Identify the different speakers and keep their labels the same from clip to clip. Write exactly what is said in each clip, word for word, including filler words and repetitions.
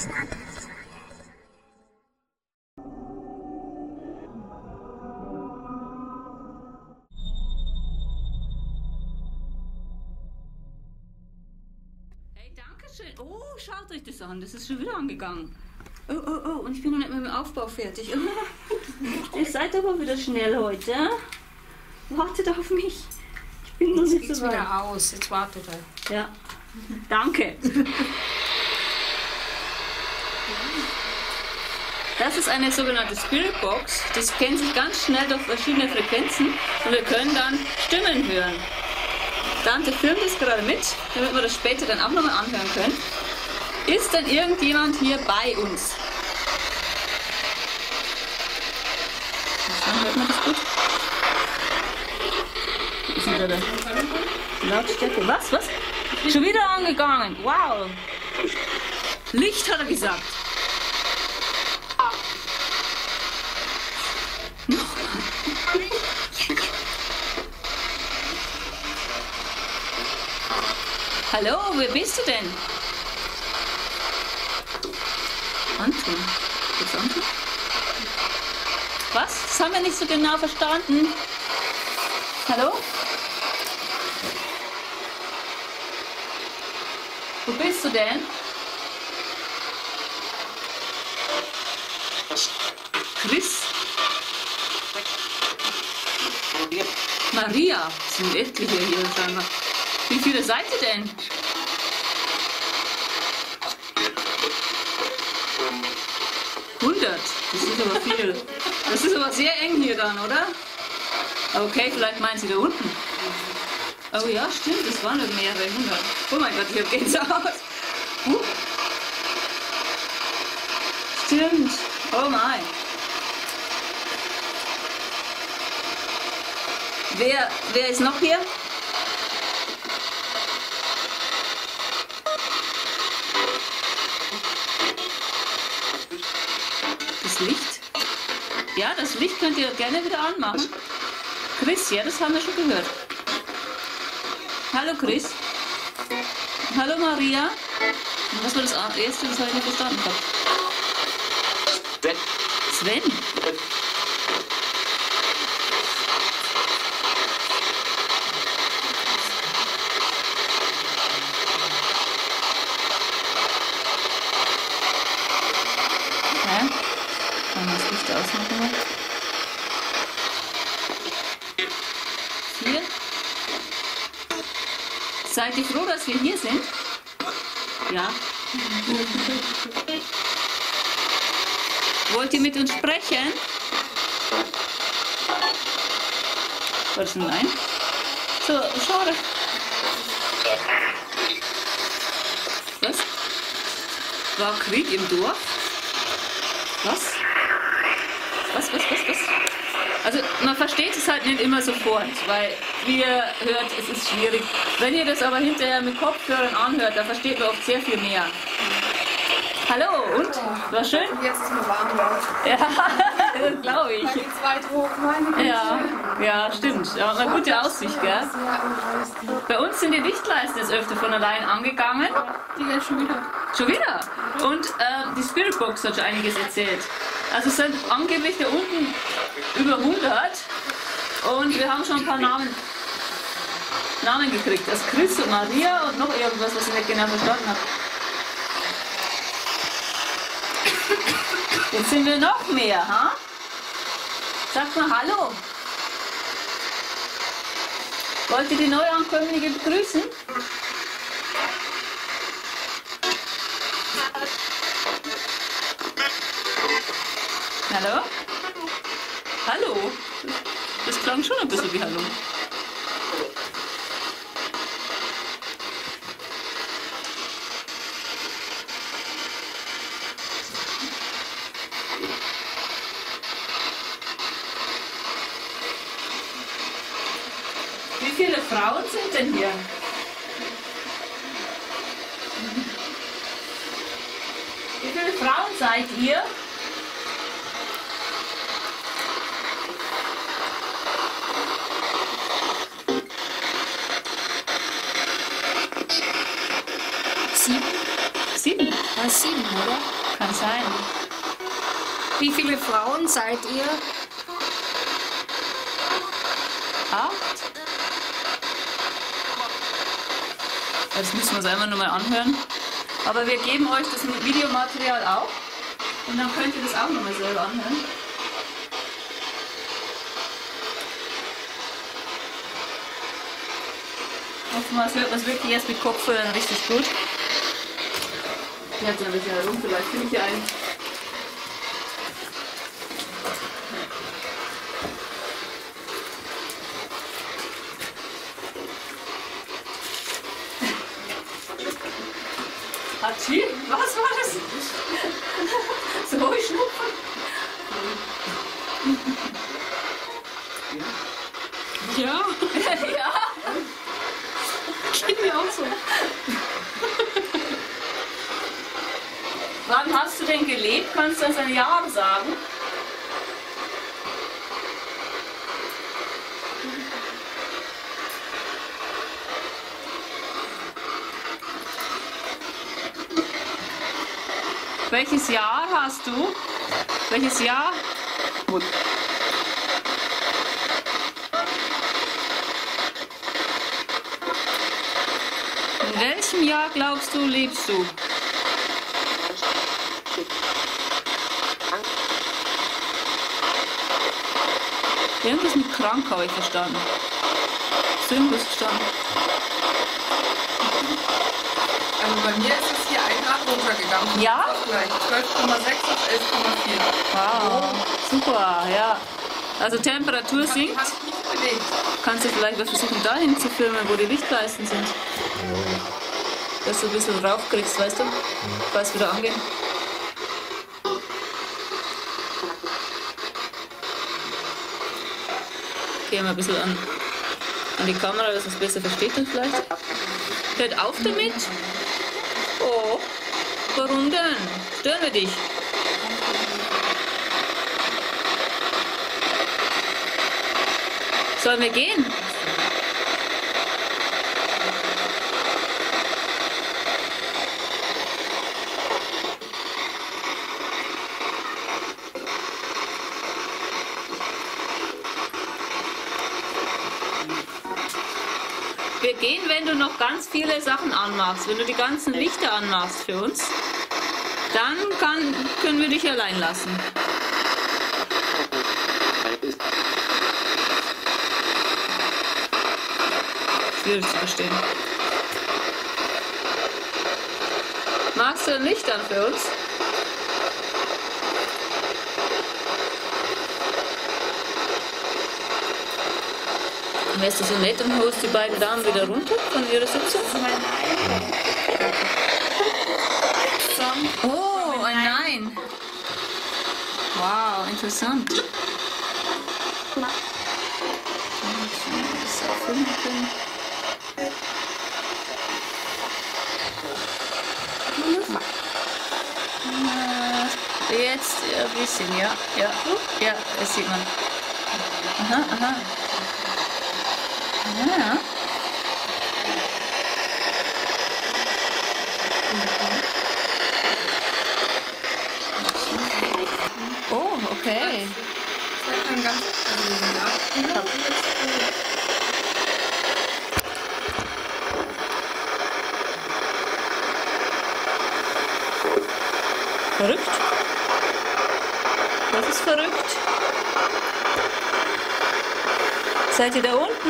Speaker 1: Hey, danke schön. Oh, schaut euch das an, das ist schon wieder angegangen. Oh, oh, oh, und ich bin noch nicht mit dem Aufbau fertig. Ihr seid aber wieder schnell heute. Wartet auf mich. Ich bin noch
Speaker 2: Jetzt
Speaker 1: nicht
Speaker 2: geht's
Speaker 1: so weit.
Speaker 2: wieder aus, jetzt wartet er.
Speaker 1: Ja, danke. Das ist eine sogenannte Spirit Box. Die scannt sich ganz schnell durch verschiedene Frequenzen und wir können dann Stimmen hören. Dante filmt das gerade mit, damit wir das später dann auch nochmal anhören können. Ist denn irgendjemand hier bei uns? Dann hört man das gut. Ist wieder der Lautstärke. Was? Was? Schon wieder angegangen. Wow. Licht hat er gesagt. Hallo, wer bist du denn? Anton. Geht's Anton? Was? Das haben wir nicht so genau verstanden. Hallo? Wo bist du denn? Chris? Maria. Das sind etliche hier scheinbar. Wie viele seid ihr denn? hundert. Das ist aber viel. Das ist aber sehr eng hier dann, oder? Okay, vielleicht meinen Sie da unten. Oh ja, stimmt, das waren noch mehrere hundert. Oh mein Gott, ich hab Gänsehaut. Uh. Stimmt. Oh mein. Wer, wer ist noch hier? Das Licht? Ja, das Licht könnt ihr gerne wieder anmachen. Chris, ja, das haben wir schon gehört. Hallo Chris. Hallo Maria. Was war das erste? Das habe ich nicht verstanden gehabt. Sven. Sven? Hä? Kann man das Licht ausmachen? Hier? Seid ihr froh, dass wir hier sind? Ja. Wollt ihr mit uns sprechen? War das ein Nein? So, schade. Was? War Krieg im Dorf? Was? Was, was, was, was? Also man versteht es halt nicht immer sofort, weil wie ihr hört, es ist schwierig. Wenn ihr das aber hinterher mit Kopfhörern anhört, dann versteht man oft sehr viel mehr. Hallo, und? War schön?
Speaker 2: Jetzt ist mir warm laut.
Speaker 1: Ja, das glaube ich.
Speaker 2: Weil die zweit hoch, meine Güte.
Speaker 1: Ja, ja, stimmt. Ja, eine gute Aussicht, gell? Bei uns sind die Lichtleisten jetzt öfter von allein angegangen.
Speaker 2: Die jetzt schon wieder.
Speaker 1: Schon wieder? Und äh, die Spirit Box hat schon einiges erzählt. Also es sind angeblich da unten über hundert und wir haben schon ein paar Namen, Namen gekriegt. Also Chris und Maria und noch irgendwas, was ich nicht genau verstanden habe. Jetzt sind wir noch mehr, ha? Sagt mal Hallo. Wollt ihr die Neuankömmlinge begrüßen? Hallo? Hallo? Das klang schon ein bisschen wie Hallo. Wie viele Frauen sind denn hier? Wie viele Frauen seid ihr? Sieben? Sieben?
Speaker 2: Dann sieben, oder?
Speaker 1: Kann sein.
Speaker 2: Wie viele Frauen seid ihr?
Speaker 1: Acht? Das müssen wir uns einmal nur mal anhören. Aber wir geben euch das Videomaterial auch. Und dann könnt ihr das auch nochmal selber anhören. Oftmals hört man es wirklich erst mit Kopfhörern richtig gut. Jetzt ein bisschen herum, vielleicht finde ich hier einen. Hatschi? Was war das? So Heuschnupfen?
Speaker 2: Ja.
Speaker 1: Ja.
Speaker 2: Geht mir auch so.
Speaker 1: Wann hast du denn gelebt? Kannst du uns ein Jahr sagen? Welches Jahr hast du? Welches Jahr? Gut. In welchem Jahr glaubst du, lebst du? Irgendwas mit krank habe ich verstanden. Hast du irgendwas verstanden?
Speaker 3: Also bei mir ist es hier ein Grad runtergegangen.
Speaker 1: Ja?
Speaker 3: Gleich zwölf Komma sechs auf elf Komma vier.
Speaker 1: Wow, super, ja. Also Temperatur
Speaker 3: Ich habe die
Speaker 1: sinkt.
Speaker 3: Hand nicht bewegt.
Speaker 1: Kannst du vielleicht mal versuchen, dahin zu filmen, wo die Lichtleisten sind? Dass du ein bisschen raufkriegst, weißt du? Falls wieder angehen. Gehen wir ein bisschen an, an die Kamera, dass es besser versteht dann vielleicht. Hört auf damit! Oh, warum denn? Stören wir dich? Sollen wir gehen? Wir gehen, wenn du noch ganz viele Sachen anmachst, wenn du die ganzen Lichter anmachst für uns, dann kann, können wir dich allein lassen. Schwierig zu verstehen. Magst du ein Licht an für uns? Wärst du so nett und holst die beiden Damen wieder runter von ihrer Sitzung? Oh, ein Nein. Wow, interessant. Das auch filmen können. Äh, Jetzt ein bisschen, ja. Ja, ja, das sieht man. Aha, aha. Ja. Oh, okay.
Speaker 3: Das ist ein ganz ja.
Speaker 1: Verrückt. Das ist verrückt. Seid ihr da unten?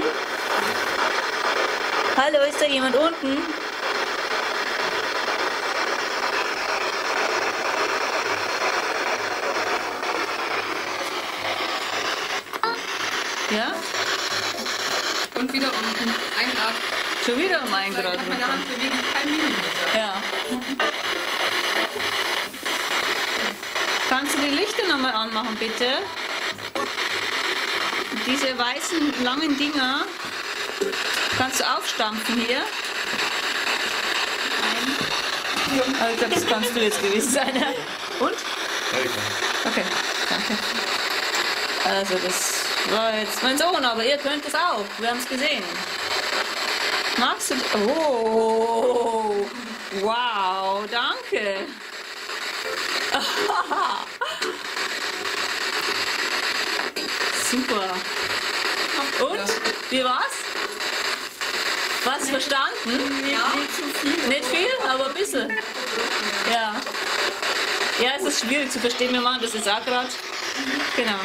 Speaker 1: Hallo, ist da jemand unten? Ja?
Speaker 3: Und wieder unten. Ein Grad.
Speaker 1: Schon wieder um ein Grad.
Speaker 3: Mit meiner Hand bewege ich kein Millimeter.
Speaker 1: Ja. Kannst du die Lichter nochmal anmachen, bitte? Diese weißen, langen Dinger. Kannst du aufstampfen hier? Nein. Aber ich glaube, das kannst du jetzt gewesen sein. Ja? Und?
Speaker 4: Ja, ich kann.
Speaker 1: Okay, danke. Also das war jetzt mein Sohn, aber ihr könnt es auch. Wir haben es gesehen. Magst du... Oh, Wow, danke. Super. Und? Wie war's? Was verstanden?
Speaker 3: Ja.
Speaker 1: Nicht viel, aber ein bisschen. Ja. Ja, es ist schwierig zu verstehen. Wir machen das jetzt auch gerade. Genau.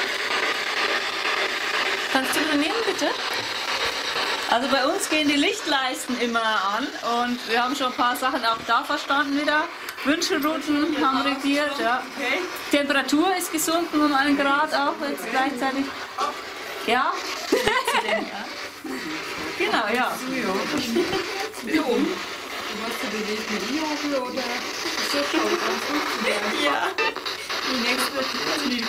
Speaker 1: Kannst du übernehmen, bitte? Also bei uns gehen die Lichtleisten immer an und wir haben schon ein paar Sachen auch da verstanden wieder. Wünschelrouten haben regiert, ja.
Speaker 3: Okay.
Speaker 1: Temperatur ist gesunken um einen Grad auch jetzt gleichzeitig. Ja? Genau, ja.
Speaker 3: Hier oben. Du hast du bewegt mit Ioge oder so schaut ganz gut. Ja. Die nächste ist lieber.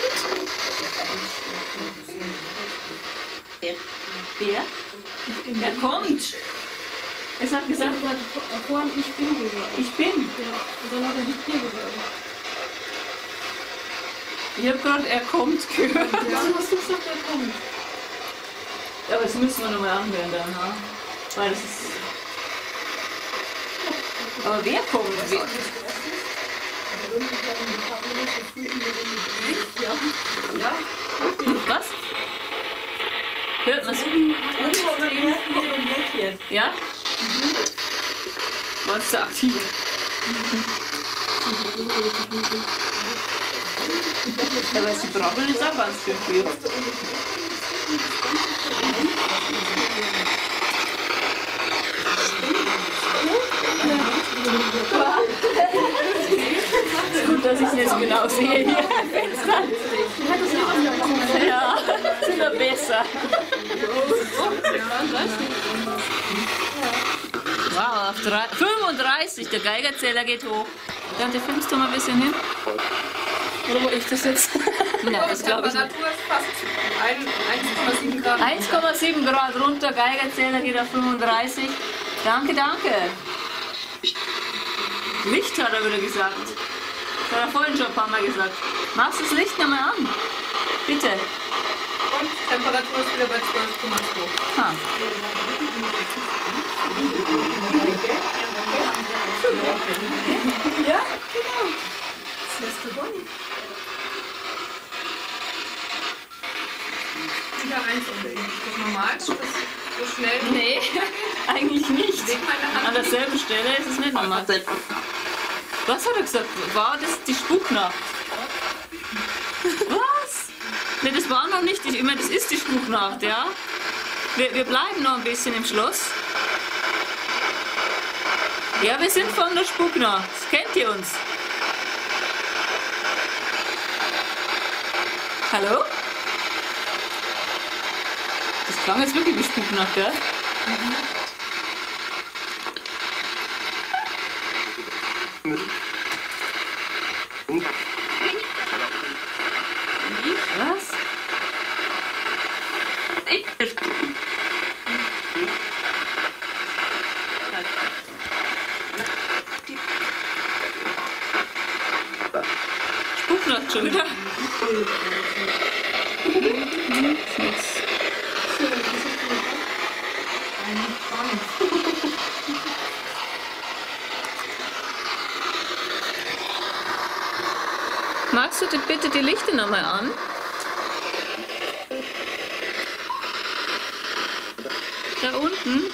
Speaker 1: Wer? Wer? Er kommt. Es hat gesagt,
Speaker 2: Vorhin, ich bin gesagt.
Speaker 1: ich bin.
Speaker 2: Ja. Und dann hat er nicht dir gesagt.
Speaker 1: Ich habe gerade, er kommt gehört.
Speaker 2: Dann hast du gesagt, er kommt.
Speaker 1: Ja, aber das müssen wir nochmal anhören dann, ha? Weil das ist. Aber wer kommt? Wer?
Speaker 3: Ja.
Speaker 1: Was? Hört man so? Ja? Mhm. Warst du aktiv? Aber sie brabbeln jetzt auch ganz schön viel. Gut, dass ich es nicht genau sehe hier. Ja, sind wir besser. Wow, auf drei, fünfunddreißig, der Geigerzähler geht hoch. Dann filmst du mal ein bisschen hin. Oder wo ich das jetzt? Ja, das glaube ich nicht.
Speaker 3: Temperatur ist fast eins Komma sieben Grad.
Speaker 1: eins Komma sieben Grad runter, Geigerzähler geht auf fünfunddreißig. Danke, danke. Licht hat er wieder gesagt. Das hat er vorhin schon ein paar Mal gesagt. Machst du das Licht nochmal an? Bitte.
Speaker 3: Und Temperatur ist wieder bei zwölf Komma zwei.
Speaker 1: Ha. Ja, genau. Das ist der Bonnie.
Speaker 3: Wieder eins umlegen. Ist das normal? Ist das so schnell?
Speaker 1: Nee, eigentlich nicht.
Speaker 3: Leg meine Hand
Speaker 1: An derselben Stelle ist es nicht normal. Was hat er gesagt? War das die Spuknacht? Was? Ne, das war noch nicht. Ich meine, das ist die Spuknacht, ja? Wir, wir bleiben noch ein bisschen im Schloss. Ja, wir sind von der Spuknacht. Kennt ihr uns? Hallo? Das klang jetzt wirklich wie Spuknacht, gell? Mhm. Was? Spuknacht schon wieder? Magst du bitte die Lichter nochmal an? Da unten?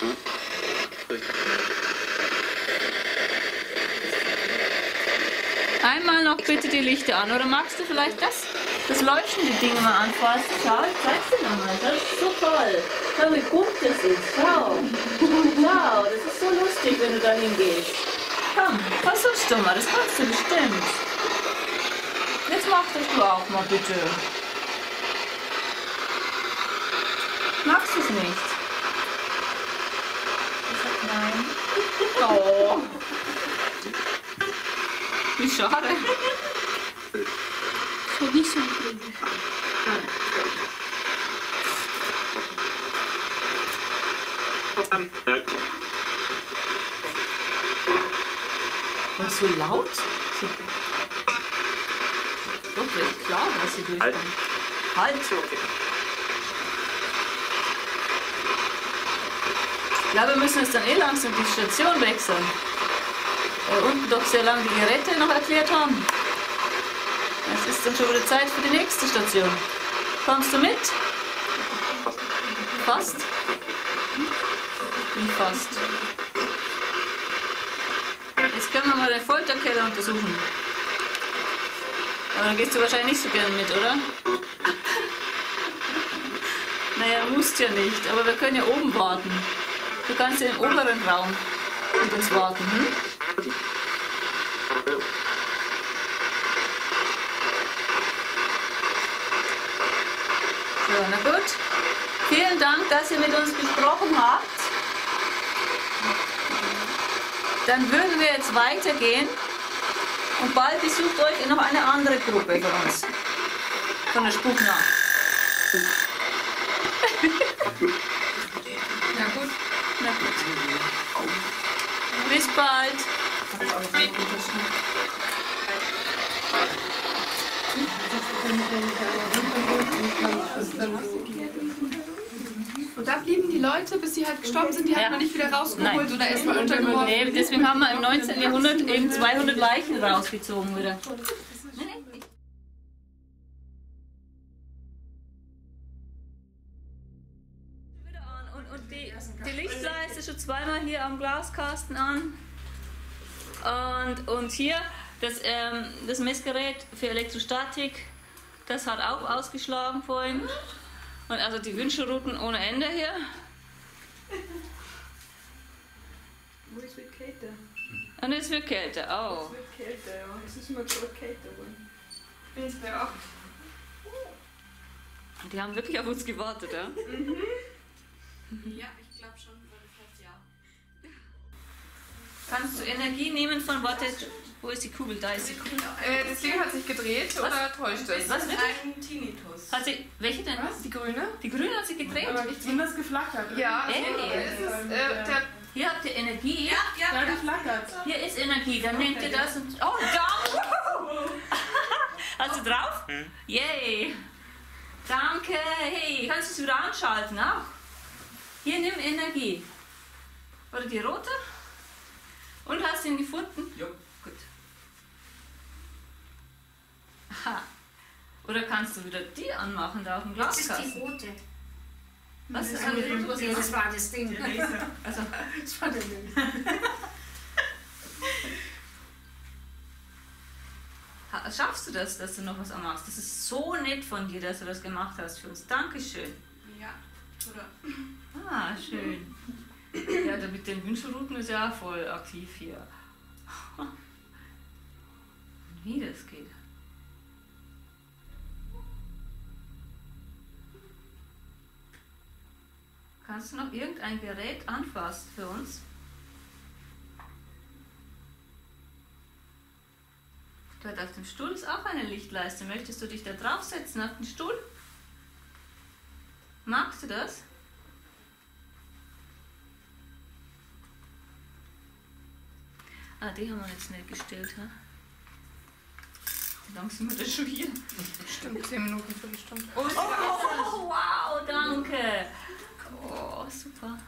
Speaker 1: Einmal noch bitte die Lichter an. Oder magst du vielleicht das, das leuchtende Ding mal anfassen? Schau, ich zeig's dir nochmal. Das ist so toll. Schau, wie bunt das ist. Schau. Schau, das ist so lustig, wenn du da hingehst. Komm, versuch's doch mal. Das kannst du bestimmt. Jetzt mach das du auch mal bitte. Magst du es nicht? Ich sag nein. Oh. Wie schade.
Speaker 2: Das wird nicht so gut.
Speaker 1: Und so laut? So doch, recht klar, dass sie durchkommt. Halt! Halt. Ich glaube, wir müssen jetzt dann eh langsam die Station wechseln. Weil unten doch sehr lange die Geräte noch erklärt haben. Es ist dann schon wieder Zeit für die nächste Station. Kommst du mit? Fast? Wie fast? Jetzt können wir mal den Folterkeller untersuchen. Aber dann gehst du wahrscheinlich nicht so gern mit, oder? Naja, musst ja nicht, aber wir können ja oben warten. Du kannst in den oberen Raum mit uns warten, hm? So, na gut. Vielen Dank, dass ihr mit uns gesprochen habt. Dann würden wir jetzt weitergehen und bald besucht euch noch eine andere Gruppe von uns. Von der Spuknacht.
Speaker 3: Na gut.
Speaker 1: Na gut. Bis bald.
Speaker 3: Und da blieben die Leute, bis sie halt gestorben sind, die hat
Speaker 1: Ja.
Speaker 3: man nicht wieder rausgeholt
Speaker 1: Nein.
Speaker 3: oder erstmal untergeworfen.
Speaker 1: Nee, deswegen haben wir im neunzehnten Jahrhundert eben zweihundert Leichen rausgezogen wieder. Wieder an. Und, und die, die Lichtleiste schon zweimal hier am Glaskasten an. Und, und hier das, ähm, das Messgerät für Elektrostatik, das hat auch ausgeschlagen vorhin. Und also die Wünschelrouten ohne Ende hier.
Speaker 3: Wo ist wird kälter?
Speaker 1: Und es wird kälter, oh.
Speaker 3: Es wird kälter, ja. Es ist immer schon kälter geworden. Ich bin jetzt bei acht.
Speaker 1: Die haben wirklich auf uns gewartet, ja?
Speaker 3: Ja, ich glaube schon, weil das heißt ja.
Speaker 1: Kannst du Energie nehmen von, warte, wo ist die Kugel? Da ist die Kugel.
Speaker 3: Äh, das Ding hat sich gedreht
Speaker 1: Was?
Speaker 3: oder täuscht es?
Speaker 1: Was wirklich?
Speaker 4: Ein Tinnitus.
Speaker 1: Hat sie, welche denn?
Speaker 3: Was? Die grüne?
Speaker 1: Die grüne hat sich gedreht?
Speaker 3: Aber nicht
Speaker 4: Zumindest geflackert.
Speaker 3: Ja,
Speaker 1: Ey.
Speaker 3: es ist, äh, der,
Speaker 1: Hier habt ihr Energie.
Speaker 4: Ja,
Speaker 3: ja,
Speaker 4: ja, geflackert.
Speaker 1: Hier ist Energie, dann nehmt ihr das und... Oh, da! Hast du drauf? Yay! Danke! Hey, kannst du es wieder anschalten auch? Hier, nimm Energie. Oder die rote? Und hast du ihn gefunden?
Speaker 5: Ja.
Speaker 1: Gut. Aha. Oder kannst du wieder die anmachen da auf dem
Speaker 2: Das ist die
Speaker 1: Glaskasten?
Speaker 2: rote.
Speaker 1: Was ist eine rote? Was
Speaker 2: Ja,
Speaker 1: ist
Speaker 2: das war das Ding.
Speaker 1: Also,
Speaker 2: Das war der Ding.
Speaker 1: ha- schaffst du das, dass du noch was machst? Das ist so nett von dir, dass du das gemacht hast für uns. Dankeschön.
Speaker 3: ja, oder?
Speaker 1: Ah, schön. Ja, da mit den Wünschelrouten ist ja voll aktiv hier. Wie das geht. Kannst du noch irgendein Gerät anfassen für uns? Dort auf dem Stuhl ist auch eine Lichtleiste. Möchtest du dich da draufsetzen auf den Stuhl? Magst du das? Ah, die haben wir jetzt nicht gestellt, ha? Wie lange sind wir denn schon hier?
Speaker 3: Stimmt, zehn Minuten, Viertelstunde.
Speaker 1: Oh, oh, wow, danke. Oh, super.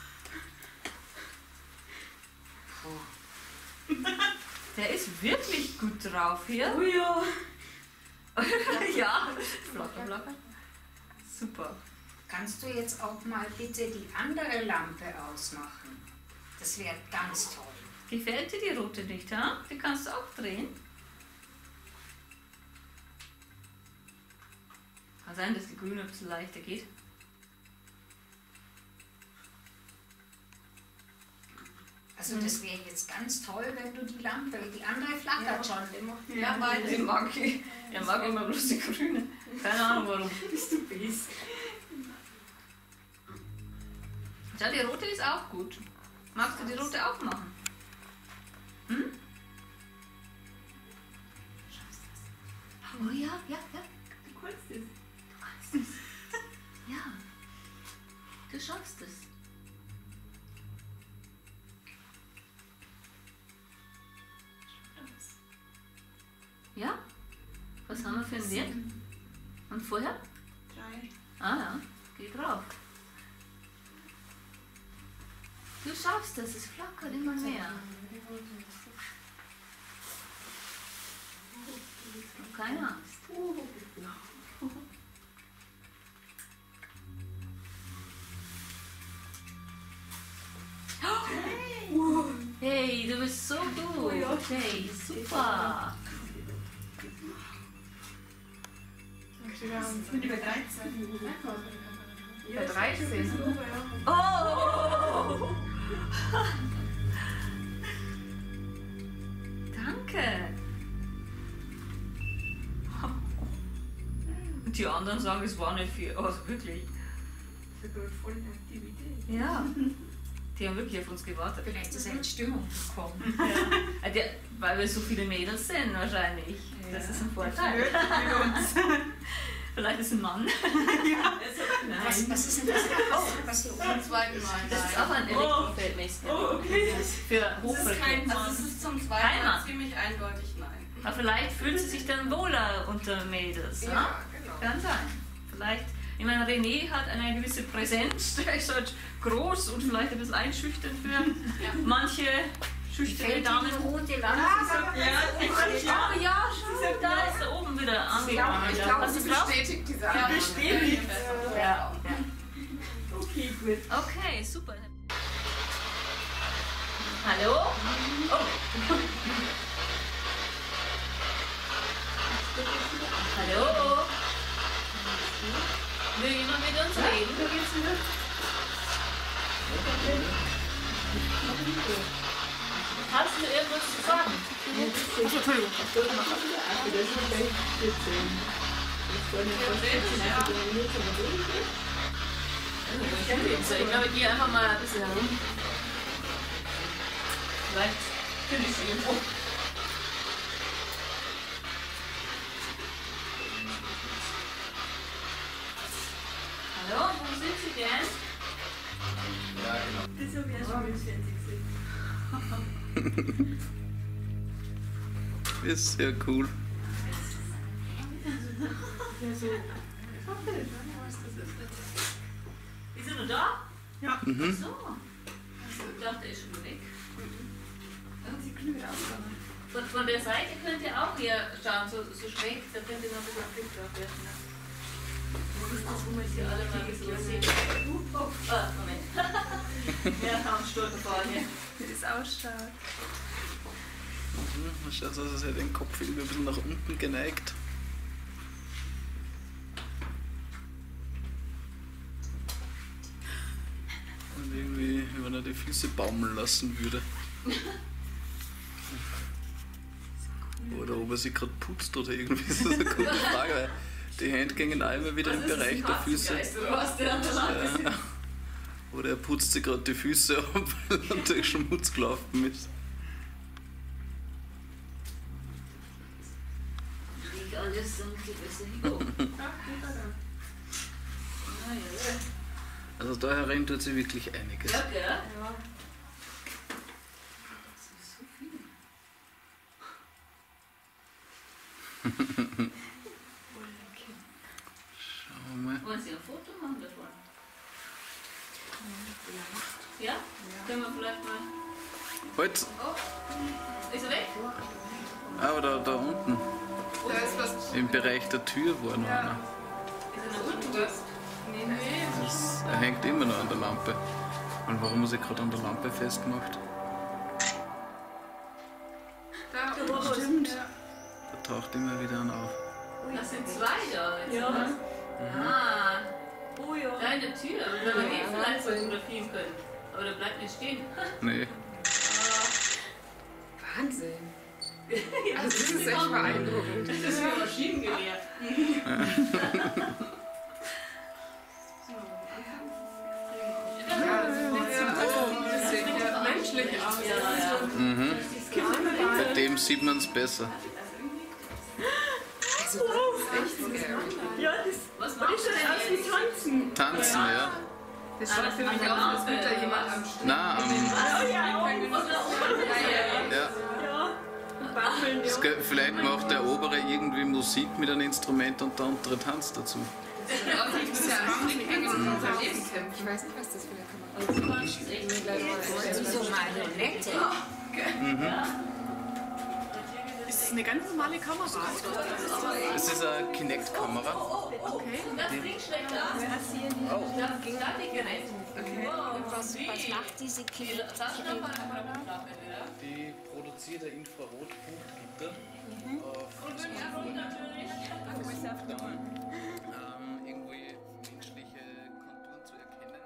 Speaker 1: Der ist wirklich gut drauf hier.
Speaker 4: Oh ja.
Speaker 1: Ja, flacker, flacker. Super.
Speaker 2: Kannst du jetzt auch mal bitte die andere Lampe ausmachen? Das wäre ganz toll.
Speaker 1: Gefällt dir die rote nicht, ha? Die kannst du auch drehen. Kann sein, dass die grüne ein bisschen leichter geht.
Speaker 2: Also das wäre jetzt ganz toll, wenn du die Lampe, die andere flackert schon. Die macht die
Speaker 1: Ja,
Speaker 2: Lampe
Speaker 1: beide mag ich. Er mag immer bloß die grüne. Keine Ahnung warum.
Speaker 4: Bist du bist.
Speaker 1: Ja, die rote ist auch gut. Magst du die rote auch machen? Hm? Oh ja, ja, ja.
Speaker 4: Du kannst es.
Speaker 1: Du kannst es. Ja. Du schaffst es. Ja? Was haben wir für einen Wert? Und vorher?
Speaker 4: Drei.
Speaker 1: Ah ja, geh drauf. Du schaffst das, es flackert immer mehr. Keine Angst. Hey, du bist so gut. Hey, super.
Speaker 4: Über dreizehn.
Speaker 3: Bei dreizehn.
Speaker 1: Oh! Danke. Und die anderen sagen, es war nicht viel. Also wirklich.
Speaker 4: Sogar voll in Aktivität.
Speaker 1: Ja. Die haben wirklich auf uns gewartet.
Speaker 2: Vielleicht ist er in Stimmung gekommen.
Speaker 1: Ja. Der, weil wir so viele Mädels sind wahrscheinlich. Das ist ein Vorteil. Vielleicht ist ein Mann. Ja.
Speaker 2: Was, was ist denn das? Was du
Speaker 3: Zum zweiten Mal.
Speaker 1: Das ist auch ein Elektrofeldmäßig.
Speaker 4: Oh, okay.
Speaker 1: Für
Speaker 3: Das ist
Speaker 1: Hochfrequenz.
Speaker 3: kein Mann. Das ist zum zweiten
Speaker 1: Kein
Speaker 3: Mal
Speaker 1: Mann.
Speaker 3: ziemlich eindeutig nein.
Speaker 1: Aber vielleicht fühlen sie sich dann wohler unter Mädels. ne?
Speaker 3: Ja, genau.
Speaker 1: Kann sein. Vielleicht, ich meine, René hat eine gewisse Präsenz, der ist halt groß und vielleicht ein bisschen einschüchternd für manche schüchterne Damen.
Speaker 2: rote Lampe.
Speaker 1: Oh ja, schon, da ist er oben wieder angekommen.
Speaker 3: Ich glaube,
Speaker 1: Hast
Speaker 3: sie
Speaker 1: du drauf?
Speaker 3: bestätigt diese
Speaker 1: Ja,
Speaker 3: Annahme.
Speaker 1: bestätigt. Ja, ja.
Speaker 4: Okay, gut.
Speaker 1: Okay, super. Hallo? Oh. Hallo? Will jemand mit uns reden? Hast du irgendwas zu sagen?
Speaker 3: Achso, Entschuldigung.
Speaker 1: Ich glaube, ich gehe einfach mal ein bisschen herum. Vielleicht finde ich sie irgendwo. Hallo, wo sind Sie denn?
Speaker 4: Das habe ich ja schon mit Fernsehen gesehen.
Speaker 5: Ist sehr cool.
Speaker 1: Ist er noch da?
Speaker 4: Ja.
Speaker 1: Ach so. Ich dachte, er ist schon weg. Von, von der Seite könnt ihr auch hier schauen, so, so schräg, da könnt ihr noch ein bisschen Blick drauf werfen. Ne? Das ist das, wo man sie alle mal so sehen. Uh, oh, ah, Moment. Ja, haben Stunden vorher.
Speaker 3: Wie das ausschaut.
Speaker 5: Mhm, man schaut aus, als hätte den Kopf irgendwie ein bisschen nach unten geneigt. Und irgendwie, wenn er die Füße baumeln lassen würde. Oder ob er sich gerade putzt oder irgendwie, das ist eine gute Frage, weil die Hände gingen auch immer wieder im Bereich der Füße.
Speaker 1: Was der an der Lampe
Speaker 5: Ja. Oder er putzt sich gerade die Füße ab, weil er durch Schmutz gelaufen ist.
Speaker 1: liegt alles und die besser hinkommen.
Speaker 5: Also da herein tut sich wirklich einiges.
Speaker 1: Ja, gell?
Speaker 3: Ja.
Speaker 5: Schauen wir mal.
Speaker 1: Wollen Sie ein Foto machen davon? Ja? Können wir vielleicht mal.
Speaker 5: Halt!
Speaker 1: Oh, ist er weg?
Speaker 5: Aber da, da unten,
Speaker 3: Da ist was.
Speaker 5: im Bereich der Tür war noch einer.
Speaker 1: Ist er noch unten? Was?
Speaker 3: Nee, nee.
Speaker 5: Das, er hängt immer noch an der Lampe. Und warum ist er gerade an der Lampe festgemacht?
Speaker 3: Da,
Speaker 4: Da war was.
Speaker 3: stimmt.
Speaker 4: Ja.
Speaker 5: Da taucht immer wieder einer auf.
Speaker 1: Das sind zwei da. Jetzt,
Speaker 4: Ja.
Speaker 1: oder? Ah,
Speaker 4: Oh ja.
Speaker 1: da in der Tür. Wenn wir den vielleicht fotografieren können. Aber der bleibt nicht stehen.
Speaker 5: Nee.
Speaker 3: Wahnsinn. Also das ist echt beeindruckend.
Speaker 1: Das ist wie Maschinengewehr.
Speaker 3: Ja, das sieht ja menschlich aus.
Speaker 1: Ja, ja.
Speaker 5: Mhm. Bei dem sieht man es besser.
Speaker 3: Also das ist echt scary.
Speaker 4: Ja, das
Speaker 1: Was
Speaker 4: war
Speaker 1: machst du
Speaker 4: schon
Speaker 1: denn
Speaker 4: aus wie
Speaker 1: jetzt?
Speaker 4: Tanzen.
Speaker 5: Tanzen, ja.
Speaker 3: Das schaut für mich aus, als würde da jemand am Stück.
Speaker 5: Na, am,
Speaker 4: Oh ja,
Speaker 5: ja.
Speaker 4: ja. Bammeln, ja.
Speaker 5: Es ge- vielleicht macht der obere irgendwie Musik mit einem Instrument und der untere tanzt dazu.
Speaker 3: Das ist ja eigentlich Ich weiß nicht, was das für eine Kamera ist.
Speaker 2: Wie so Marionette.
Speaker 6: Ist das eine ganz normale Kamera?
Speaker 5: Das ist eine Kinect-Kamera.
Speaker 6: Okay.
Speaker 2: Und was, was macht diese Kinect-Kamera?
Speaker 5: Die produziert ein Infrarotpunktgitter auf ähm, irgendwie menschliche Konturen zu erkennen.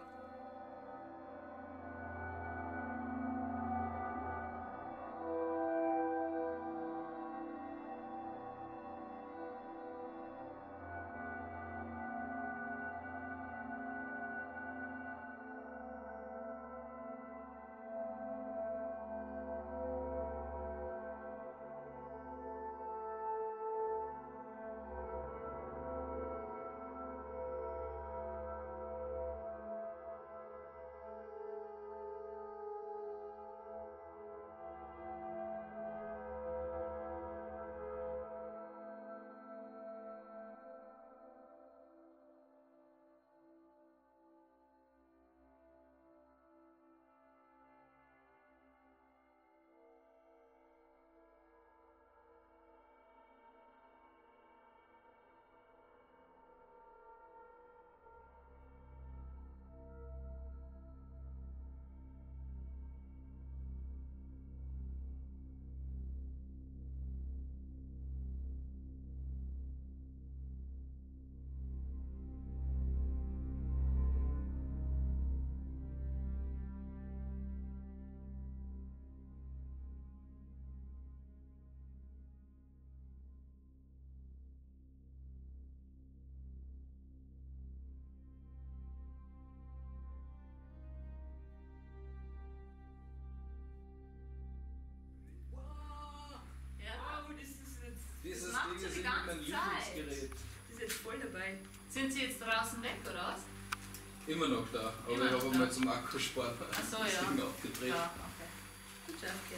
Speaker 5: Dieses
Speaker 1: macht
Speaker 5: Ding
Speaker 1: sie
Speaker 5: ist
Speaker 1: die
Speaker 5: irgendwie
Speaker 1: ganze
Speaker 5: mein
Speaker 1: Zeit.
Speaker 5: Lieblingsgerät.
Speaker 1: Die ist jetzt voll dabei. Sind Sie jetzt draußen weg, oder was?
Speaker 5: Immer noch da, aber
Speaker 1: Immer
Speaker 5: ich
Speaker 1: noch
Speaker 5: habe
Speaker 1: da.
Speaker 5: mal zum Akkusparen
Speaker 1: Ach so,
Speaker 5: das
Speaker 1: ja.
Speaker 5: Ding aufgedreht.
Speaker 1: Ja, okay. Gut, danke.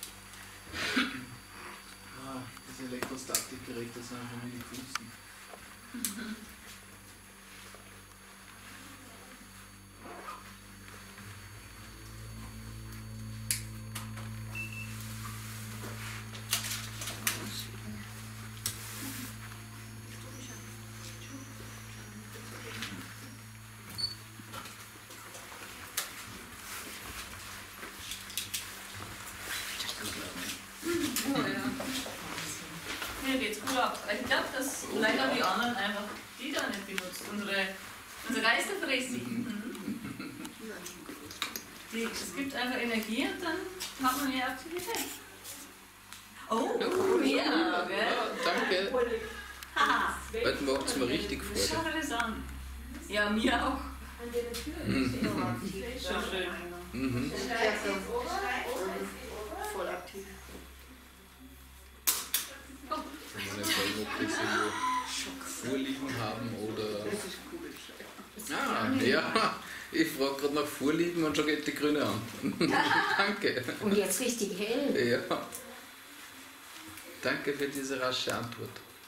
Speaker 5: Ah, diese Elektrostatikgeräte sind einfach nur die coolsten.
Speaker 1: Mir geht's gut ab. Ich glaube, dass leider die anderen einfach die da nicht benutzt. Unsere, unsere Geisterfressi. Mhm. Die, es gibt einfach Energie und dann hat man mehr Aktivität. Oh, ja, gell?
Speaker 5: Danke.
Speaker 1: Haha,
Speaker 5: Heute macht es mir richtig
Speaker 1: schau
Speaker 5: Freude.
Speaker 1: dir das an. Ja, mir auch.
Speaker 5: Mhm.
Speaker 1: Schon schön.
Speaker 5: Mhm.
Speaker 3: Voll aktiv.
Speaker 5: Wenn wir nicht sagen, ob wir so Vorlieben haben oder.
Speaker 3: Das ist cool.
Speaker 5: Ah, ja. Ich frage gerade nach Vorlieben und schon geht die Grüne an. Danke.
Speaker 2: Und jetzt richtig hell.
Speaker 5: Ja. Danke für diese rasche Antwort.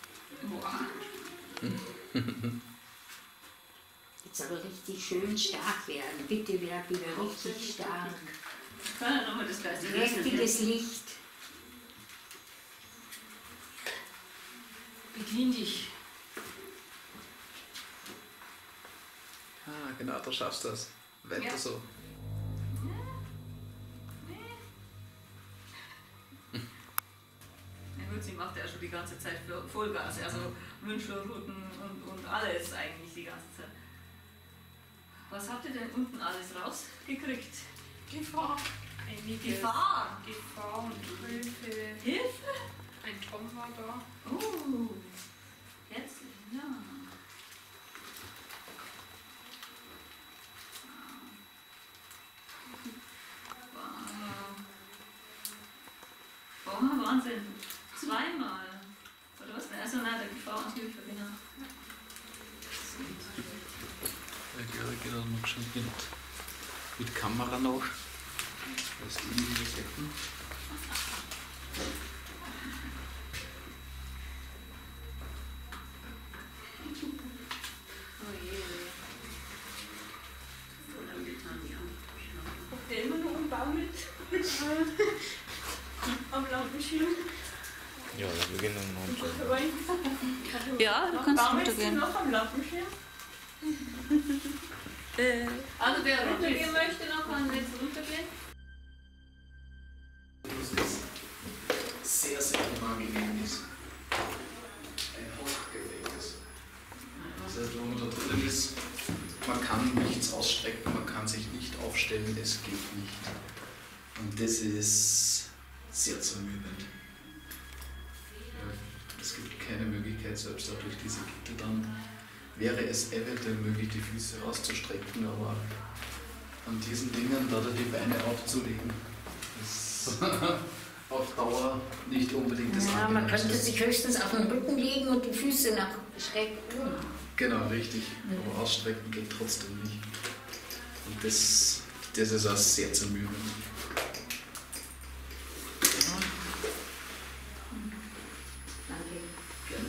Speaker 2: Jetzt soll richtig schön stark werden. Bitte werd wieder richtig stark.
Speaker 1: Kann ja nochmal das gleiche
Speaker 2: Kräftiges Licht.
Speaker 1: Bedien dich.
Speaker 5: Ah, genau, du schaffst das. Weiter
Speaker 1: Ja.
Speaker 5: so.
Speaker 1: Na gut, sie macht ja schon die ganze Zeit Vollgas, also Wünschelruten und, und alles eigentlich die ganze Zeit. Was habt ihr denn unten alles rausgekriegt?
Speaker 6: Gefahr. Einige
Speaker 1: Gefahr!
Speaker 6: Gefahr und Hilfe.
Speaker 1: Hilfe?
Speaker 6: Ein Tom war da.
Speaker 1: Oh, jetzt, ja. Wow. Oh, Wahnsinn. Zweimal. Oder was? Also nein, der Gefahr und Hilfe, genau.
Speaker 5: Ich glaube, ich gehe dann noch schon mit, mit Kamera noch. Das die das hätten.
Speaker 1: Oh je.
Speaker 7: Ja, wir gehen dann runter.
Speaker 1: Ja, du kannst
Speaker 4: Warum bist du
Speaker 1: runtergehen.
Speaker 4: noch am Lappenschirm?
Speaker 1: Äh, also wer runtergehen möchte noch, kann jetzt runtergehen.
Speaker 5: Das sehr, sehr unangenehm ist. Ein Hochgefängnis. Das heißt, wenn man da drin ist, man kann nichts ausstrecken, man kann sich nicht aufstellen, es geht nicht. Und das ist sehr zermürbend. Es gibt keine Möglichkeit, selbst auch durch diese Gitter dann wäre es eventuell möglich, die Füße rauszustrecken, aber an diesen Dingen da die Beine aufzulegen, ist auf Dauer nicht unbedingt das
Speaker 2: Ja, man
Speaker 5: Angenehmste.
Speaker 2: könnte sich höchstens auf den Rücken legen und die Füße nach schräg oben.
Speaker 5: Genau, richtig. Aber ausstrecken geht trotzdem nicht. Und das, das ist auch sehr zermürbend.
Speaker 2: Danke.
Speaker 5: Gerne.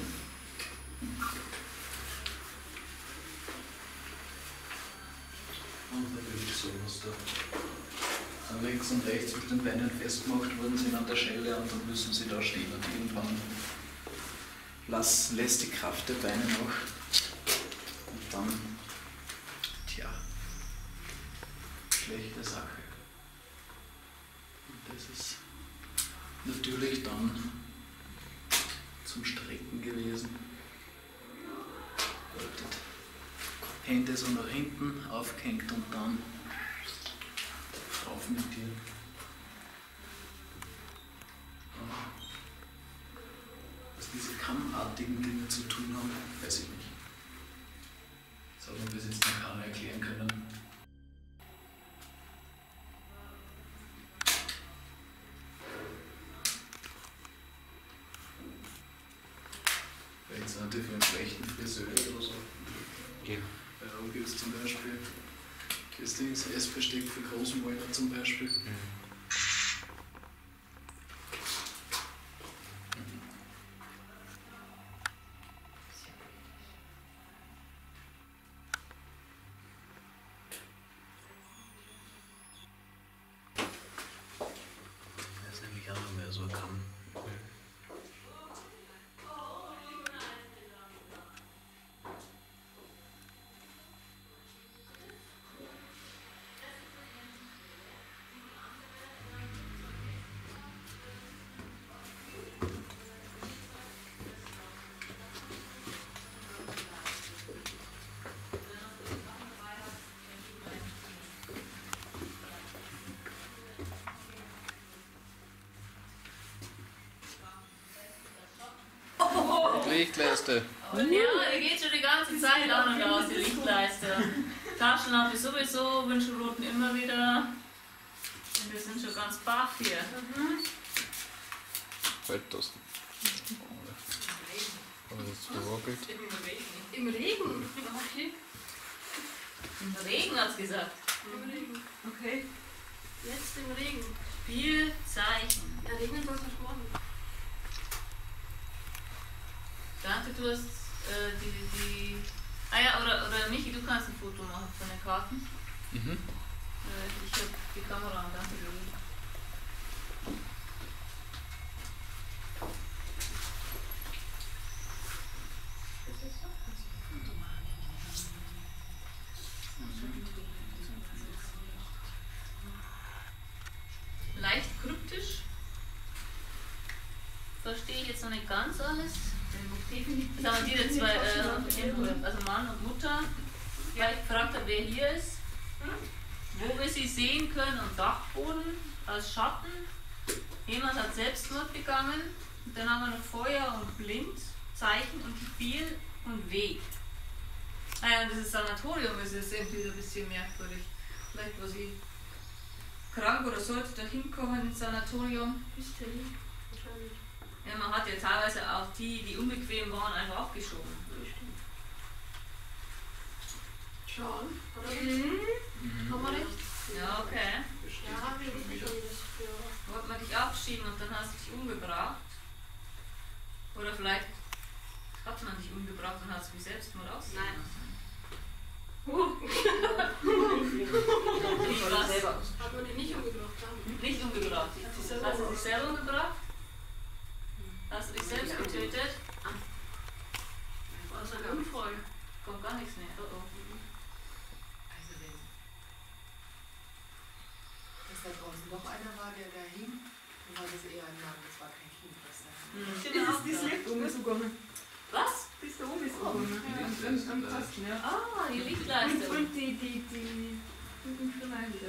Speaker 5: Und natürlich sowas da. Sind links und rechts mit den Beinen festgemacht worden sind an der Schelle und dann müssen sie da stehen und irgendwann lass, lässt die Kraft der Beine nach. Und dann, tja, schlechte Sache. Und das ist natürlich dann zum Strecken gewesen. Bedeutet, Hände so nach hinten aufgehängt und dann rauf mit dir. Was diese kammartigen Dinge zu tun haben, weiß ich nicht. Das hat mir bis jetzt noch keiner erklären können. Vielleicht sind die für einen schlechten Friseur oder so.
Speaker 7: Ja.
Speaker 5: Bei Rogels zum Beispiel. Das Ding ist Essbesteck für Großmäuler zum Beispiel.
Speaker 7: Mhm.
Speaker 5: Das ist nämlich auch noch mehr so ein Kamm. Lichtleiste.
Speaker 1: Ja, die geht schon die ganze Zeit auch noch raus, die Lichtleiste. Taschenlampe sowieso, Wünschelroten immer wieder. Und wir sind schon ganz baff hier.
Speaker 5: Halt das. Aber das gewackelt.
Speaker 6: Im Regen? Okay.
Speaker 1: Im Regen hat's gesagt.
Speaker 6: Im Regen. Okay. Jetzt im Regen.
Speaker 1: Spielzeichen.
Speaker 6: Ja, regnet soll es versprochen.
Speaker 1: Dante, du hast äh, die, die. Ah ja, oder, oder Michi, du kannst ein Foto machen von den Karten.
Speaker 5: Mhm.
Speaker 1: Äh, ich habe die Kamera an Dante gelegt. Leicht kryptisch. Verstehe ich jetzt noch nicht ganz alles. Das haben die zwei, äh, also Mann und Mutter. Vielleicht gefragt hat, wer hier ist. Wo wir sie sehen können am Dachboden als Schatten. Jemand hat Selbstmord begangen. Und dann haben wir noch Feuer und Blind, Zeichen und Spiel und Weg. Ah ja, und dieses Sanatorium ist jetzt irgendwie so ein bisschen merkwürdig. Vielleicht war sie krank oder sollte da hinkommen ins Sanatorium.
Speaker 6: Hysterie. Wahrscheinlich.
Speaker 1: Ja, man hat ja teilweise auch die, die unbequem waren, einfach aufgeschoben.
Speaker 6: Schauen. Oder? Mhm. Haben wir recht?
Speaker 1: Ja, okay.
Speaker 6: Ja, wir wissen schon, wie das für.
Speaker 1: Wollte man dich abschieben und dann hast du dich umgebracht. Oder vielleicht hat man dich umgebracht und hast du dich selbstmord aussehen
Speaker 6: Nein.
Speaker 1: lassen.
Speaker 6: Nicht
Speaker 1: was?
Speaker 6: selber. Hat man die nicht umgebracht? Dann?
Speaker 1: Nicht umgebracht. Hast du dich selber umgebracht? Hast du dich selbst getötet?
Speaker 6: War es ein Unfall?
Speaker 1: Kommt gar nichts mehr. Oh oh.
Speaker 8: Also wenn dass da draußen noch einer war, der da hing, dann war das eher ein Mann, das war kein Kind, was da hing.
Speaker 1: Hm.
Speaker 3: Das ist das Licht umgegangen.
Speaker 1: Was?
Speaker 3: Das ist da umgegangen. Ja, am, am Kasten, ja.
Speaker 1: Ah, die
Speaker 3: Und,
Speaker 1: Lichtleiste.
Speaker 3: und die, die, die, die Schreien wieder.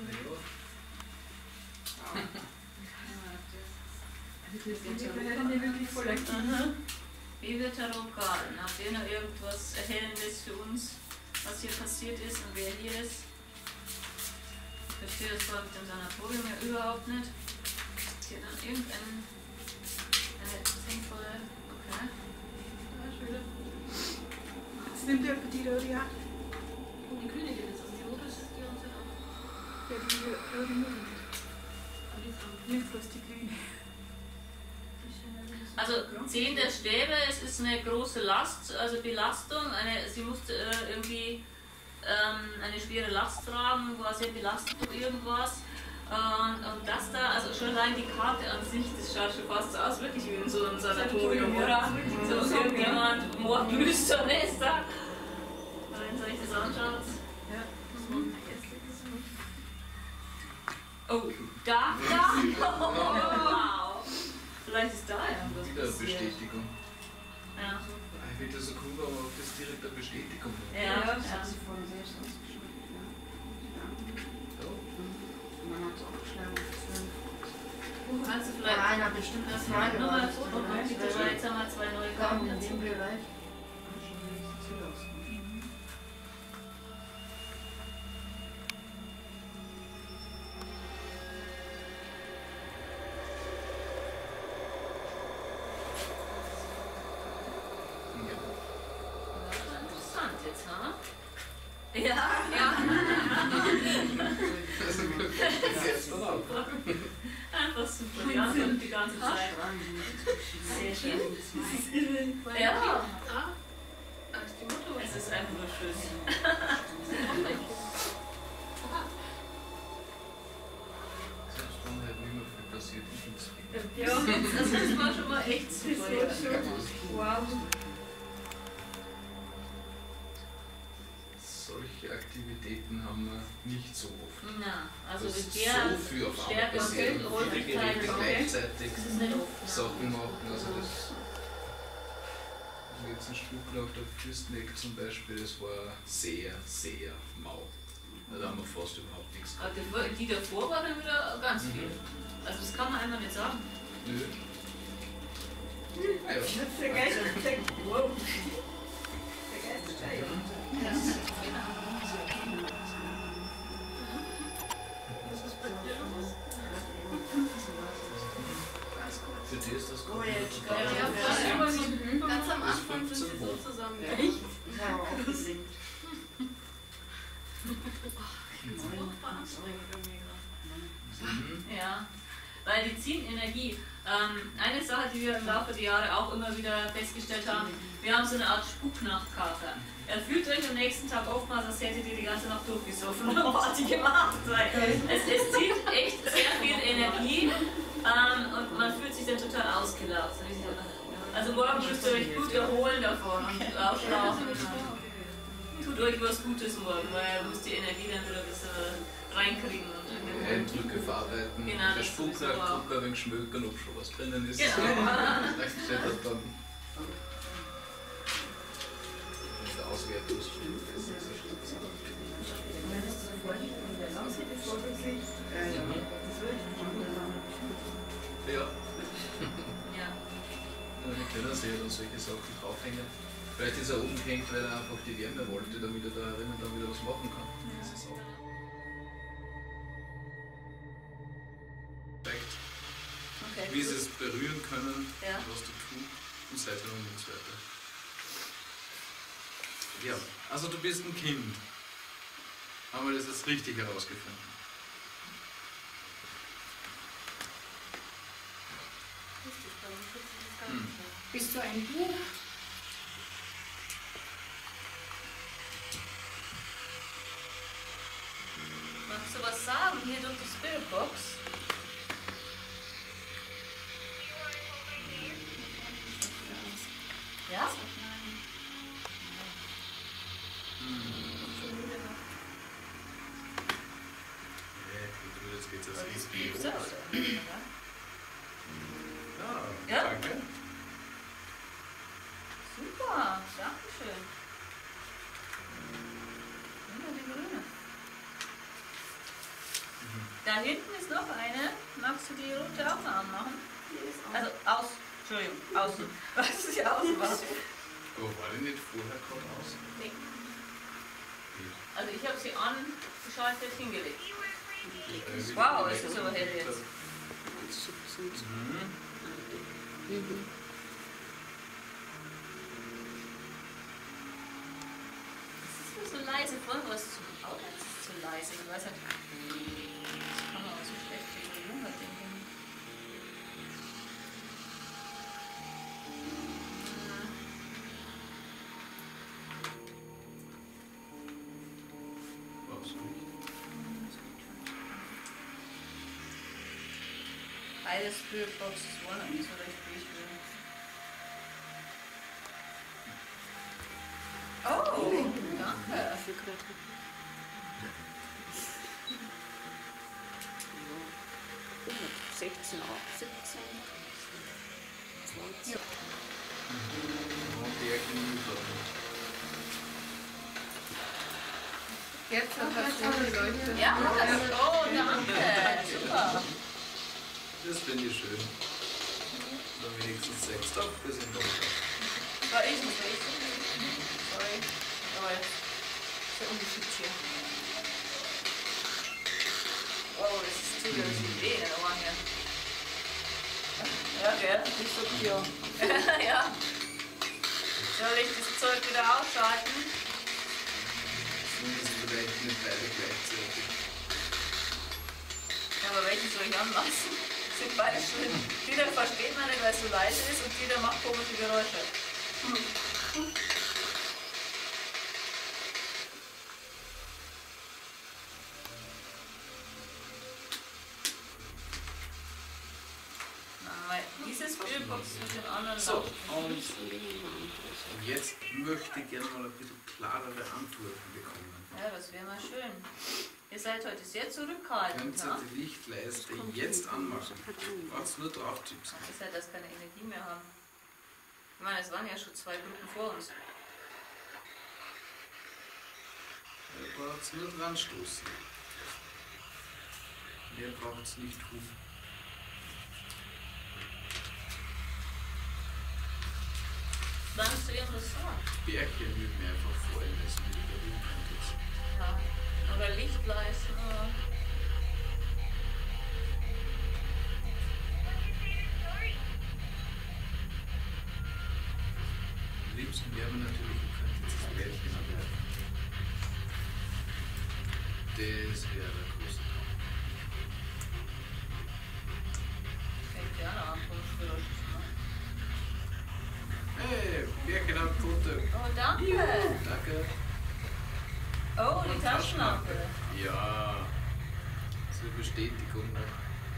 Speaker 3: Also das sind die wirklich voll aktiv.
Speaker 1: Aha. Wie wird Tarot gehalten? Habt ihr noch irgendwas Erhellendes für uns, was hier passiert ist und wer hier ist? Ich verstehe das Wort mit dem Sanatorium ja überhaupt nicht. Ist hier dann irgendein eine sinnvolle. Okay. Ja, schön.
Speaker 3: Jetzt nimmt der die Röhre, ja.
Speaker 6: Und die Königin ist das. Die rote ist die ganze Zeit auch.
Speaker 3: Ja, die Röhre nimmt. Nimmt bloß die Kleine.
Speaker 1: Also zehn der Stäbe, es ist eine große Last, also Belastung. Eine, sie musste äh, irgendwie ähm, eine schwere Last tragen, war sehr belastet durch irgendwas. Und, und das da, also schon allein die Karte an sich, das schaut schon fast so aus, wirklich wie in so einem Sanatorium, oder? So irgendjemand Mordlüstern ist da. Wenn ihr euch das anschaut.
Speaker 3: Ja.
Speaker 1: Mhm. Oh, da, da! Oh, wow! Vielleicht ist da irgendwas
Speaker 5: Wieder eine
Speaker 1: passiert.
Speaker 5: Bestätigung.
Speaker 1: Ja.
Speaker 5: Ich finde das so cool, aber ob das direkt eine Bestätigung ist.
Speaker 1: Ja,
Speaker 3: das
Speaker 1: ja.
Speaker 3: hat sie vorhin selbst ausgeschrieben. Ja. Man hat es aufgeschlagen.
Speaker 1: Kannst du vielleicht
Speaker 8: Einer bestimmt
Speaker 1: das
Speaker 8: das
Speaker 1: mal
Speaker 8: Mal
Speaker 1: nochmal
Speaker 8: gemacht.
Speaker 1: Foto machen? Bitte, weil jetzt haben wir zwei neue
Speaker 8: Komm,
Speaker 1: Karten
Speaker 8: in
Speaker 1: dazu.
Speaker 8: dem Bereich.
Speaker 1: Das ist interessant jetzt, ha? Ja, ja.
Speaker 5: Jetzt dann auch.
Speaker 1: Einfach super. Die Antwort die ganze Zeit. Sehr schön. Ja,
Speaker 6: Ah, da ist die Mutter.
Speaker 1: es ist einfach nur schön.
Speaker 5: Selbst wenn halt nicht mehr viel passiert, ich finde es wichtig.
Speaker 1: Ja, das ist mal schon mal echt super. Ja.
Speaker 3: Wow.
Speaker 5: Solche Aktivitäten haben wir nicht so oft.
Speaker 1: Na, also
Speaker 5: Dass
Speaker 1: mit der
Speaker 5: so viel auf einmal
Speaker 1: Stärke und
Speaker 5: passiert und viele
Speaker 1: Häufigkeit
Speaker 5: Geräte
Speaker 1: okay.
Speaker 5: gleichzeitig
Speaker 1: Das ist nicht oft.
Speaker 5: Sachen machen. Also das also jetzt ein Spuk auf der Fürsteneck zum Beispiel, das war sehr, sehr mau. Da haben wir fast überhaupt nichts
Speaker 1: Aber
Speaker 5: gehabt.
Speaker 1: die, die davor war dann wieder ganz viel. Also das kann man einfach nicht sagen.
Speaker 5: Nö. Ah ja.
Speaker 3: Der Geist steckt. Wow. Der Geist steigt.
Speaker 5: Für die ist das gut.
Speaker 8: Oh, jetzt
Speaker 1: Ja, ja,
Speaker 6: Ja,
Speaker 1: ja.
Speaker 6: immer so, ganz am
Speaker 5: Bis
Speaker 6: Anfang sind sie
Speaker 5: fünfzehn
Speaker 6: so
Speaker 5: hoch.
Speaker 6: zusammen.
Speaker 8: Ja. Ich habe auch gesinkt.
Speaker 5: Mhm.
Speaker 1: Ja, weil die ziehen Energie. Ähm, eine Sache, die wir im Laufe der Jahre auch immer wieder festgestellt haben, wir haben so eine Art Spuknachtkater. Er fühlt euch am nächsten Tag oftmals, als hättet ihr die ganze Nacht durchgesoffen und Party gemacht. Weil es, es zieht echt sehr viel Energie ähm, und man fühlt sich dann total ausgelaugt. Also morgen müsst ihr euch gut erholen davon und aufschlafen. Tut euch was Gutes morgen, weil ihr müsst die Energie dann wieder ein bisschen reinkriegen. Und
Speaker 5: Eindrücke verarbeiten,
Speaker 1: Genau,
Speaker 5: der
Speaker 1: das
Speaker 5: Spuk
Speaker 1: sowieso
Speaker 5: nach
Speaker 1: auch.
Speaker 5: gucken, ein wenig schmökern, ob schon was drinnen ist.
Speaker 1: Genau.
Speaker 5: Vielleicht steht er dann in der Auswertungsstufe. Ja,
Speaker 1: Ja.
Speaker 5: wir können sich ja dann solche Sachen draufhängen. Vielleicht ist er umgehängt, weil er einfach die Wärme wollte, damit er da drinnen dann wieder was machen kann. Das ist auch. Zeigt,
Speaker 1: Okay.
Speaker 5: wie sie es berühren können,
Speaker 1: Ja.
Speaker 5: was du tun und seid noch nichts weiter. Ja, also du bist ein Kind. Haben wir das jetzt richtig herausgefunden? Hm.
Speaker 2: Bist du ein Buch?
Speaker 1: Magst du was sagen hier durch die Spiritbox? Ja?
Speaker 5: Ja, jetzt geht's
Speaker 1: Was
Speaker 5: als
Speaker 1: ist
Speaker 5: Bio.
Speaker 1: das?
Speaker 5: Ja,
Speaker 1: Ja?
Speaker 5: danke.
Speaker 1: Super, dankeschön. Immer die grüne. Da hinten ist noch eine. Magst du die rote auch noch anmachen? Also aus. Entschuldigung, außen. Was ist ja außen was?
Speaker 5: Aber war die nicht vorher gerade aus?
Speaker 1: Nee. Also ich habe sie angeschaltet hingelegt.
Speaker 5: Äh,
Speaker 1: Wow, es ist aber hell jetzt.
Speaker 5: Mhm.
Speaker 1: Es ist so leise, vorher war es zu laut, jetzt ist es zu leise. Ich weiß nicht. Das kann man auch so schlecht wegen Junge denken.
Speaker 5: Was nicht?
Speaker 1: Beide Spirit Boxes wollen auch nicht so recht durchführen. Oh, danke.
Speaker 6: sechzehn, siebzehn, zwanzig.
Speaker 5: Oh, Bergenüber.
Speaker 3: Jetzt hat das schon geleuchtet.
Speaker 1: Ja, das, oh, danke. Super.
Speaker 5: Das finde ich schön. Dann wenigstens sechs. Doch, wir sind doch da.
Speaker 1: War ich nicht richtig? Sorry. Aber jetzt ist ja ungeschickt hier. Oh, das ist zu viel weh in den Ohren hier. Ja, gell? Nicht so pure. Ja. Soll ich das Zeug wieder ausschalten?
Speaker 5: Zumindest vielleicht nicht beide gleichzeitig.
Speaker 1: Ja, aber welchen soll ich anlassen? Sind beide schlimm. Dieter versteht man nicht, weil es so leise ist und Dieter macht komische Geräusche. Nein, dieses Bildbox mit den anderen
Speaker 5: So,
Speaker 1: Lampen.
Speaker 5: und jetzt möchte ich gerne mal ein bisschen klarere Antworten bekommen.
Speaker 1: Ja, das wäre mal schön. Ihr seid heute sehr zurückhaltend,
Speaker 5: Könnt ihr
Speaker 1: ne?
Speaker 5: die Lichtleiste jetzt anmachen? Braucht's nur drauf tipsen.
Speaker 1: Ist halt, dass wir keine Energie mehr haben. Ich meine, es waren ja schon zwei Gruppen vor uns.
Speaker 5: Ihr braucht's nur dran stoßen. Mehr braucht's nicht tun.
Speaker 1: Kannst du irgendwas sagen?
Speaker 5: Bärchen würde mir einfach fallen lassen, wie der Wind ist.
Speaker 1: Ja. Oder Lichtleisten, oder?
Speaker 5: Am liebsten wäre man natürlich, ihr könnt jetzt das Bärchen abwerfen. Das wäre der große Traum.
Speaker 1: Fängt ja an, Ankunftsgeräusche zu machen.
Speaker 5: Hey, Bärchen hat Foto.
Speaker 1: Oh, danke!
Speaker 5: Danke.
Speaker 1: Oh, die Taschenlampe.
Speaker 5: Ja, zur Bestätigung noch.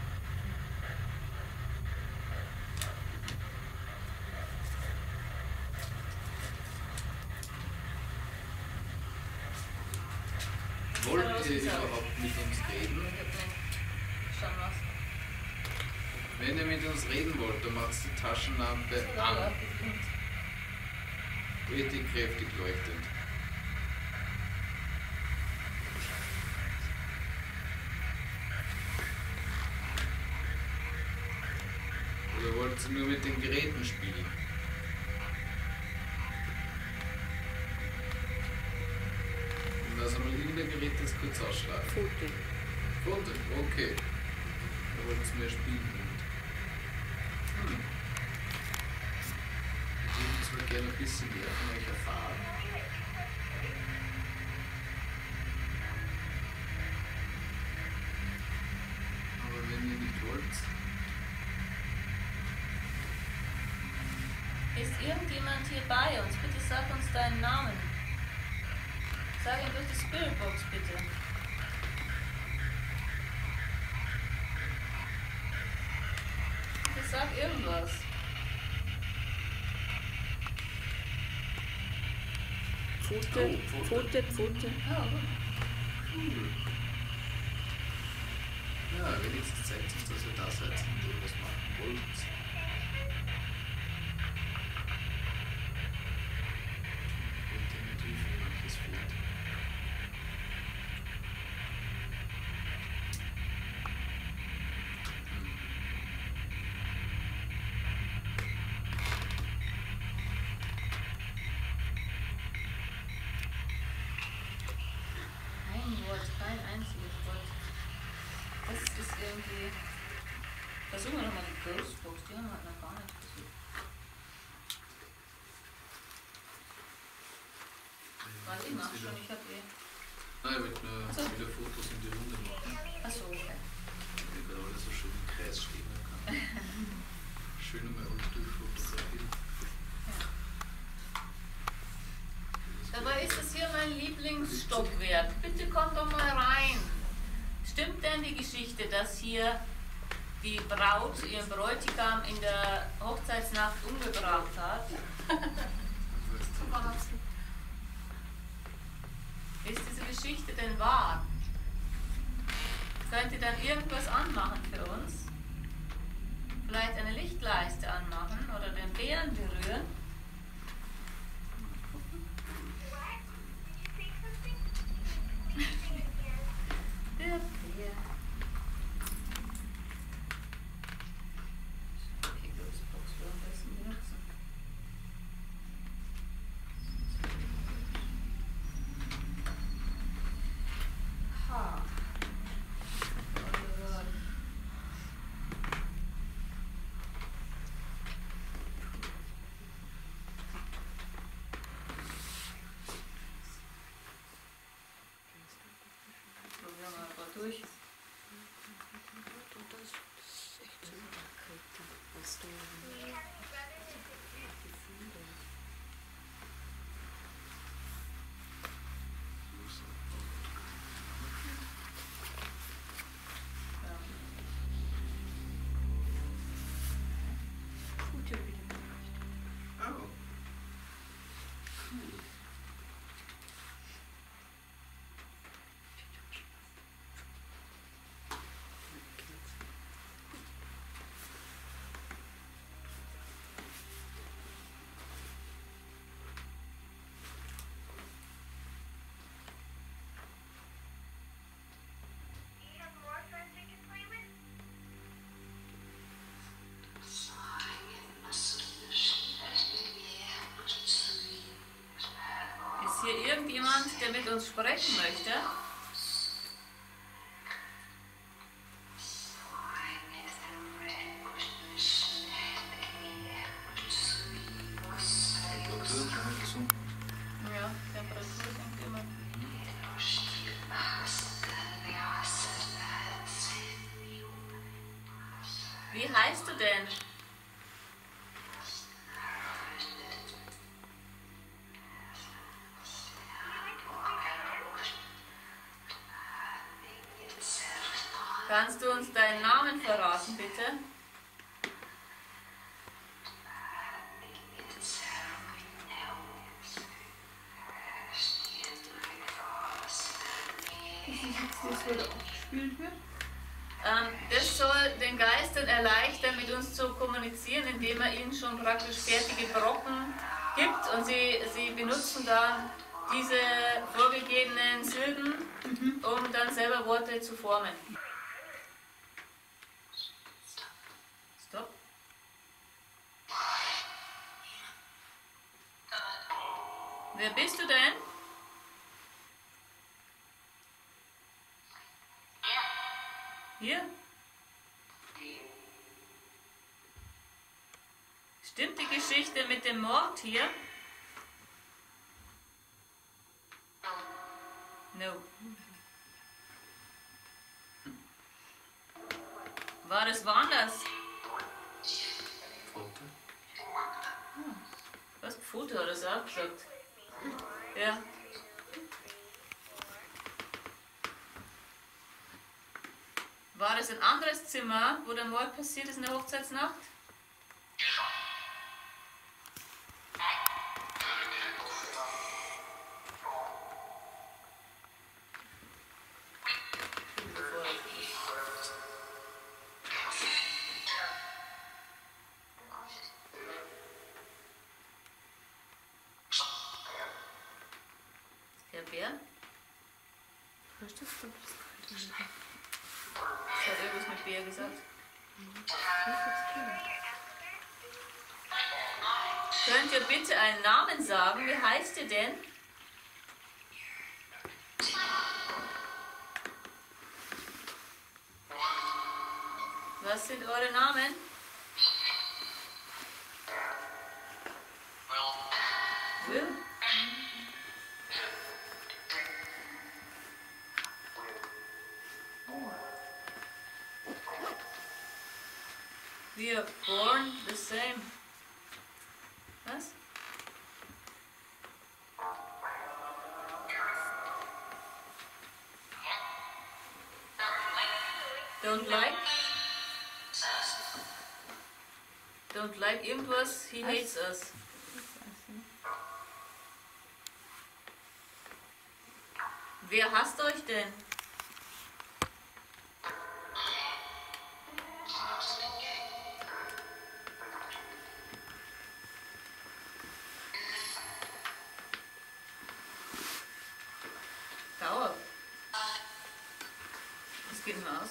Speaker 5: Wollt ihr überhaupt mit uns reden?
Speaker 1: Ich hab nicht schon was.
Speaker 5: Wenn ihr mit uns reden wollt, dann macht die Taschenlampe an. Richtig kräftig leuchtend. Oder wollt ihr nur mit den Geräten spielen? Und also mal irgendein Gerät das kurz ausschlagen.
Speaker 6: Foto.
Speaker 5: Foto, okay. Da wollt ihr mehr spielen damit. Hm. Ich würde zwar gerne ein bisschen mehr von euch erfahren. Aber wenn ihr nicht wollt,
Speaker 1: Ist irgendjemand hier bei uns? Bitte sag uns deinen Namen. Sag ihn durch die Spiritbox, bitte. Bitte sag irgendwas. Pfote, Pfote, Pfote.
Speaker 5: Ja, cool. Ja, wenigstens zeigt sich, dass ihr da seid und irgendwas machen wollt. Definitiv manches fehlt.
Speaker 1: Kein Wort, kein einziges Wort. Das ist irgendwie. Versuchen wir nochmal die Ghostbox, die haben wir noch gar nicht versucht. Warte, ich mach schon, ich hab eh.
Speaker 5: Nein, ich wollte nur
Speaker 1: So.
Speaker 5: wieder Fotos in die Runde machen.
Speaker 1: Achso, okay.
Speaker 5: Damit wir alle so schön im Kreis stehen kann. Schön einmal alles durchfotografieren.
Speaker 1: Dabei ist es hier mein Lieblingsstockwerk. Bitte komm doch mal rein. Stimmt denn die Geschichte, dass hier die Braut ihren Bräutigam in der Hochzeitsnacht umgebracht hat? Ist diese Geschichte denn wahr? Könnt ihr dann irgendwas anmachen für uns? Vielleicht eine Lichtleiste anmachen oder den Bären berühren? Der Bär. Okay, Ghostbox will am besten benutzen. Ha. Probieren wir mal durch. Ja.
Speaker 5: Oh. Cool.
Speaker 1: Ist hier irgendjemand, der mit uns sprechen möchte?
Speaker 5: Temperatur schon mal gesunken.
Speaker 1: Ja, Temperatur sinkt immer. Wie heißt du denn? Kannst du uns deinen Namen verraten, bitte?
Speaker 3: Das wurde auch gespielt wird.
Speaker 1: Ähm, das soll den Geistern erleichtern, mit uns zu kommunizieren, indem er ihnen schon praktisch fertige Brocken gibt und sie, sie benutzen dann diese vorgegebenen Silben, um dann selber Worte zu formen. Stopp. Wer bist du denn? Hier? Stimmt die Geschichte mit dem Mord hier? No. War es woanders?
Speaker 5: Foto.
Speaker 1: Was? Foto hat er es auch gesagt. Ja. War es ein anderes Zimmer, wo der Mord passiert ist in der Hochzeitsnacht? Bär?
Speaker 3: Was ist das doch? Das ist kalt.
Speaker 1: Das hat irgendwas mit Bär gesagt. Könnt ihr bitte einen Namen sagen? Wie heißt ihr denn? Was sind eure Namen? Will? We are born the same. Was? Don't like? Don't like irgendwas, he hates us. Wer hasst euch denn? Dauer. Das geht nicht mehr aus.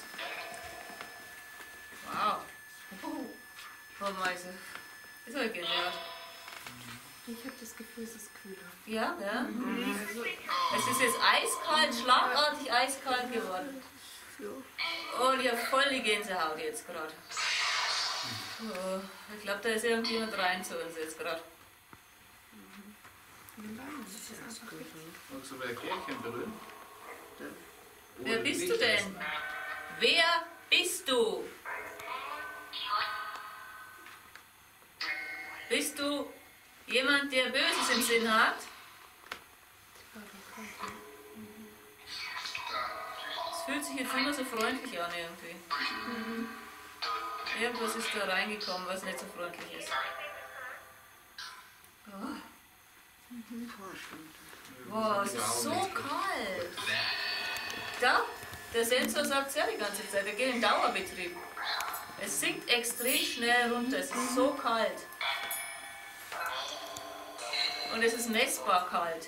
Speaker 1: Wow. Oh, Meise. Ist aber genial.
Speaker 3: Ich habe das Gefühl, es ist kühler.
Speaker 1: Ja, ja.
Speaker 3: Mhm. Also,
Speaker 1: Es ist jetzt eiskalt, schlagartig eiskalt geworden. Oh, ich habe voll die Gänsehaut jetzt gerade. Oh, ich glaube, da ist irgendjemand rein zu uns jetzt gerade.
Speaker 5: Magst du bei Klärchen berühren?
Speaker 1: Wer
Speaker 5: Oder
Speaker 1: bist
Speaker 5: nicht
Speaker 1: du denn?
Speaker 5: essen?
Speaker 1: Wer bist du? Bist du jemand, der Böses im Sinn hat? Es fühlt sich jetzt immer so freundlich an irgendwie. Irgendwas ist da reingekommen, was nicht so freundlich ist. Oh. Wow, es ist so kalt. Da, der Sensor sagt es ja die ganze Zeit, er geht in Dauerbetrieb. Es sinkt extrem schnell runter, es ist so kalt. Und es ist messbar kalt.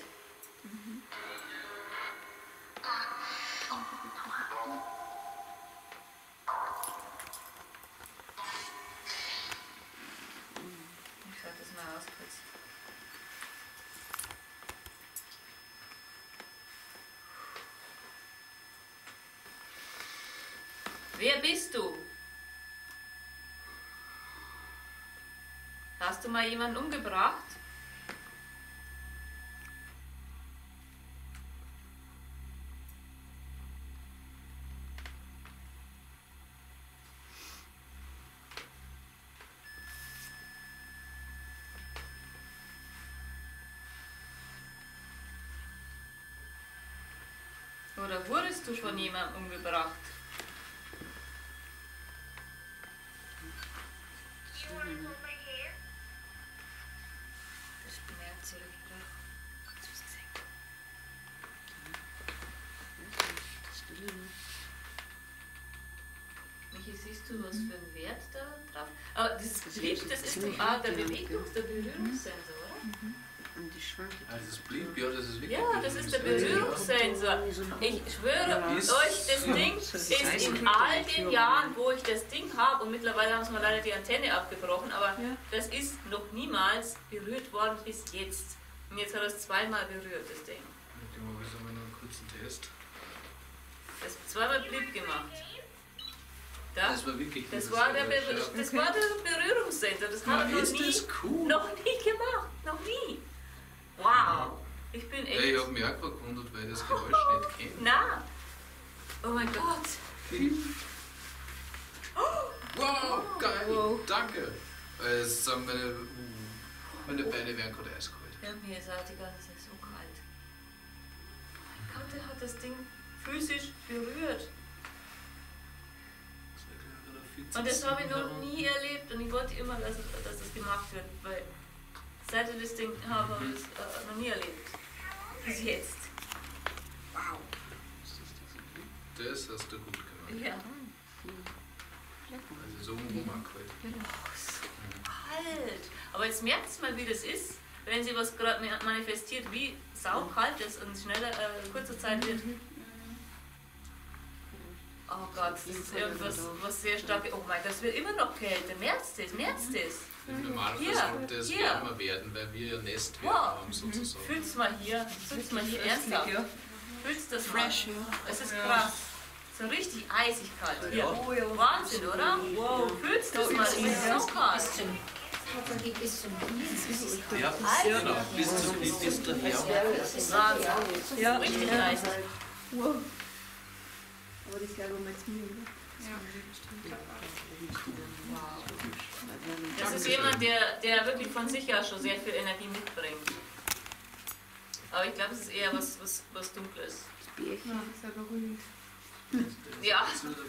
Speaker 1: Ich schalte das mal aus kurz. Wer bist du? Hast du mal jemanden umgebracht? Oder wurdest du von jemandem umgebracht? Ich bin ja zurückgebracht. Michi, siehst du, was für einen Wert da drauf? Aber dieses Blieb, das ist doch ah, der Bewegungs-, der Berührungssensor, oder?
Speaker 3: und die schwankt.
Speaker 5: Also das blieb, ja, das ist wirklich.
Speaker 1: Ja, das ist der Berührungssensor. Ich schwöre
Speaker 5: Ist-
Speaker 1: euch, das Ding ist in all den Jahren, wo ich das Ding habe, und mittlerweile haben sie mir leider die Antenne abgebrochen, aber das ist noch niemals berührt worden bis jetzt. Und jetzt hat er es zweimal berührt, das Ding.
Speaker 5: Mit dem habe ich noch einen kurzen Test.
Speaker 1: Das ist zweimal blieb gemacht. Da,
Speaker 5: Das war wirklich.
Speaker 1: das,
Speaker 5: dieses
Speaker 1: war der
Speaker 5: Geräusch,
Speaker 1: Berühr-
Speaker 5: ja.
Speaker 1: das war der Berührungssensor. Das
Speaker 5: Ja,
Speaker 1: habe ich noch
Speaker 5: ist
Speaker 1: nie,
Speaker 5: das cool?
Speaker 1: noch nie gemacht. Noch nie. Wow. Ich bin
Speaker 5: Ja,
Speaker 1: echt...
Speaker 5: ich habe mich auch gewundert, weil ich das Geräusch nicht kenne.
Speaker 1: Na! Oh mein Gott!
Speaker 5: Wow, geil!
Speaker 1: Wow.
Speaker 5: Danke! Weil es sagen meine, uh, meine Beine werden gerade eiskalt.
Speaker 1: Ja, mir ist auch die ganze Zeit so kalt. Mein Gott, der hat das Ding physisch berührt. Und das habe ich noch nie erlebt und ich wollte immer, dass, dass das gemacht wird, weil seit ich das Ding habe, habe ich es äh, noch nie erlebt. Bis jetzt. Wow.
Speaker 5: Das hast du gut gemacht.
Speaker 1: Ja.
Speaker 5: Also so rum auch kalt.
Speaker 1: Oh, so kalt. Aber jetzt merkt es mal, wie das ist, wenn sie was gerade manifestiert, wie saukalt ist und schneller, äh, kurzer Zeit wird. Oh Gott, das ist irgendwas, was sehr stark. Oh mein Gott, das wird immer noch kälter. Merzt es, merzt es.
Speaker 5: Im Normalfall
Speaker 1: Hier,
Speaker 5: sollte es
Speaker 1: hier.
Speaker 5: wärmer werden, weil wir ja Nestwärme
Speaker 1: Wow.
Speaker 5: haben sozusagen.
Speaker 1: Fühl's mal hier, fühl's mal hier ernsthaft. Fühlst das mal?
Speaker 3: Fresh, ja.
Speaker 1: Es ist krass. So richtig eisig kalt. Hier.
Speaker 5: Ja.
Speaker 1: Wahnsinn, oder? Wow. Fühlst das mal? Es ist so kalt.
Speaker 2: Bis zum, hoffentlich bis zum Dienst.
Speaker 5: Ja, genau. Bis zu bis, bis daher.
Speaker 1: Wahnsinn.
Speaker 3: Ja.
Speaker 1: Richtig eisig.
Speaker 3: Wow. Aber das glaube ich mal zu mir.
Speaker 1: Das ist jemand, der, der wirklich von sich aus schon sehr viel Energie mitbringt. Aber ich glaube, es ist eher was, was, was Dunkles.
Speaker 3: Ja, das ist ja beruhigend.
Speaker 1: Ja.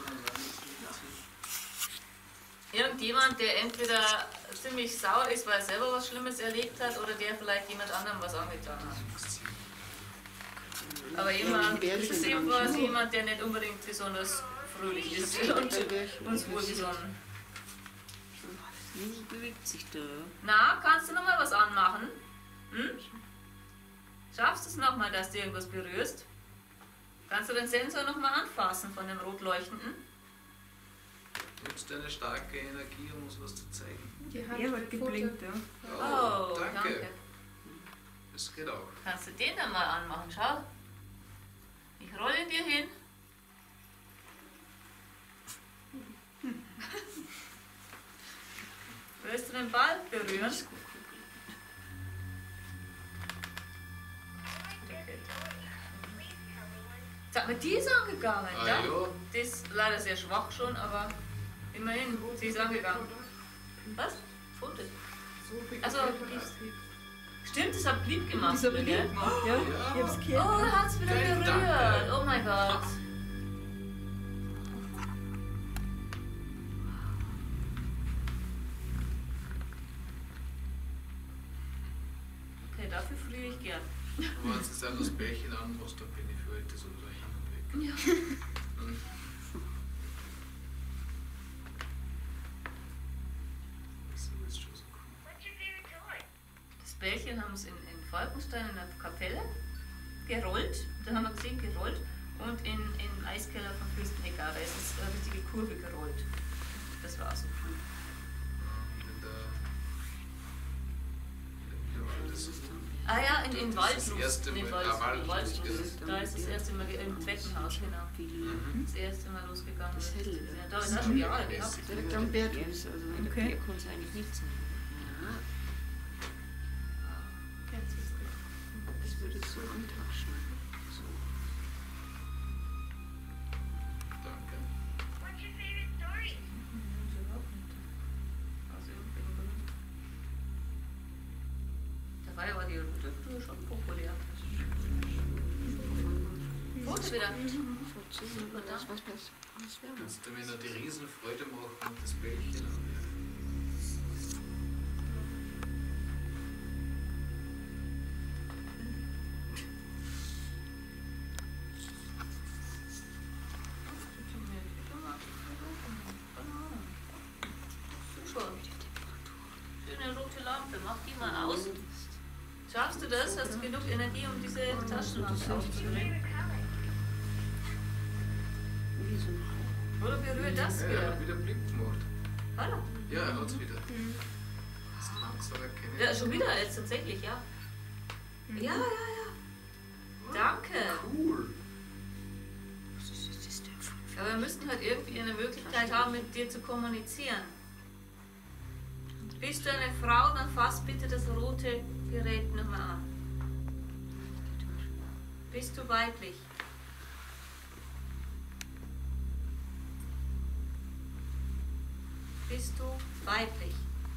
Speaker 1: Irgendjemand, der entweder ziemlich sauer ist, weil er selber was Schlimmes erlebt hat, oder der vielleicht jemand anderem was angetan hat. Aber jemand, das ist ebenfalls jemand, der nicht unbedingt besonders fröhlich ist und uns wohlgesonnen.
Speaker 9: Wie bewegt sich da?
Speaker 1: Na, kannst du nochmal was anmachen? Hm? Schaffst du es nochmal, dass du irgendwas berührst? Kannst du den Sensor nochmal anfassen von dem Rotleuchtenden?
Speaker 5: Nutzt eine starke Energie, um uns was zu zeigen.
Speaker 3: Die hat
Speaker 9: Ja, hat geblinkt, ja.
Speaker 1: Oh,
Speaker 5: danke.
Speaker 1: danke.
Speaker 5: Das geht auch.
Speaker 1: Kannst du den dann mal anmachen? Schau. Ich rolle ihn dir hin. Willst du den Ball berühren? Sag mal, die ist angegangen.
Speaker 5: Ah,
Speaker 1: ja?
Speaker 5: ja.
Speaker 1: Die ist leider sehr schwach schon, aber immerhin, sie ist angegangen. Was? Foto? Also, die, stimmt, das hat blieb gemacht.
Speaker 3: Das hat
Speaker 1: wieder,
Speaker 3: blieb
Speaker 1: gell?
Speaker 3: gemacht, ja. Ich hab's
Speaker 1: Oh,
Speaker 3: gehört.
Speaker 1: er hat's wieder
Speaker 5: Geil,
Speaker 1: berührt.
Speaker 5: danke.
Speaker 1: Oh mein Gott. Okay, dafür friere ich gern.
Speaker 5: Wenn du jetzt auch das Bärchen anmachst, dann bin ich für heute so da hin und weg.
Speaker 1: Ja.
Speaker 5: Hm. So ist schon so cool.
Speaker 1: Das Bällchen haben sie in, in Falkenstein in der Kapelle gerollt. Da haben wir gesehen, gerollt. Und in, in Eiskeller von Fürstenegger, da ist es eine richtige Kurve gerollt. Das war so cool.
Speaker 5: In der, in der Waldes.
Speaker 1: Ah ja, in, in
Speaker 5: Das ist das
Speaker 1: Waldlust.
Speaker 5: erste
Speaker 1: In
Speaker 5: Mal-
Speaker 1: Wald,
Speaker 5: ah, Waldlust,
Speaker 1: Waldlust.
Speaker 5: ja.
Speaker 1: Da ist das erste Mal ge- im Zweckenhaus, genau.
Speaker 5: Mhm.
Speaker 1: Das erste Mal losgegangen.
Speaker 9: Das
Speaker 1: ist.
Speaker 9: Helle.
Speaker 1: Ja, da ist auch schon Jahre gehabt.
Speaker 9: Direkt am Berghaus, also wenn
Speaker 3: Okay.
Speaker 9: der Bär kann es eigentlich nicht sein. Ja, das würde ich so antauschen. So.
Speaker 5: Danke.
Speaker 1: Also irgendwelchen Gründen. Dabei war die Rücktour schon populär. Foto wieder.
Speaker 9: Super, das was was was wäre das?
Speaker 5: Kannst du mir noch die Riesenfreude machen und das Bällchen an?
Speaker 1: Schöne rote Lampe, mach die mal aus. Schaffst du das? Hast du genug Energie, um diese Taschenlampe auszudrehen?
Speaker 9: Wie so ein Hauch.
Speaker 1: Oder berührt das
Speaker 5: Ja, er
Speaker 1: wieder?
Speaker 5: hat wieder Blick gemacht.
Speaker 1: Hallo?
Speaker 5: Ja, er hat's wieder. Das langsam erkennen.
Speaker 1: Ja, schon wieder jetzt tatsächlich, ja. Ja, ja, ja. Danke.
Speaker 5: Cool.
Speaker 9: Was ist das denn für
Speaker 1: Aber wir müssten halt irgendwie eine Möglichkeit haben, mit dir zu kommunizieren. Bist du eine Frau, dann fass bitte das rote Gerät nochmal an. Bist du weiblich? Bist du weiblich?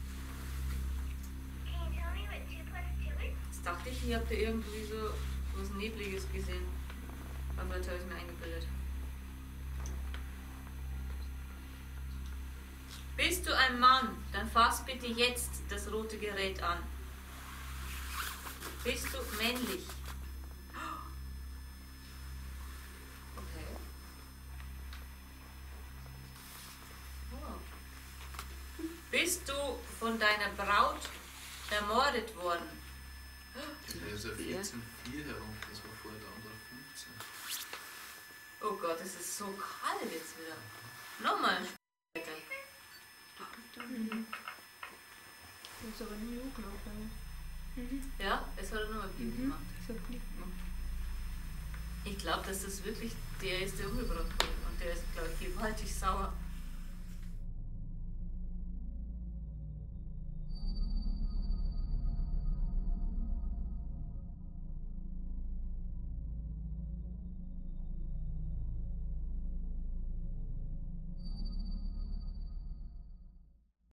Speaker 1: Jetzt dachte ich, ich habe da irgendwie so was Nebliges gesehen. Aber jetzt habe ich mir eingebildet. Bist du ein Mann, dann fass bitte jetzt das rote Gerät an. Bist du männlich? Okay. Wow. Bist du von deiner Braut ermordet worden?
Speaker 5: Der ist ja vierzehn Komma vier herum, das war vorher der andere fünfzehn.
Speaker 1: Oh Gott, es ist so kalt jetzt wieder. Nochmal. Bitte.
Speaker 9: Mhm. Das ist aber nie hochgelaufen. Mhm.
Speaker 1: Ja, es hat er nochmal Piep
Speaker 9: Mhm.
Speaker 1: gemacht.
Speaker 9: Das hat Klick gemacht.
Speaker 1: Ich glaube, dass das wirklich der ist, der umgebracht wurde. Und der ist, glaube ich, gewaltig sauer.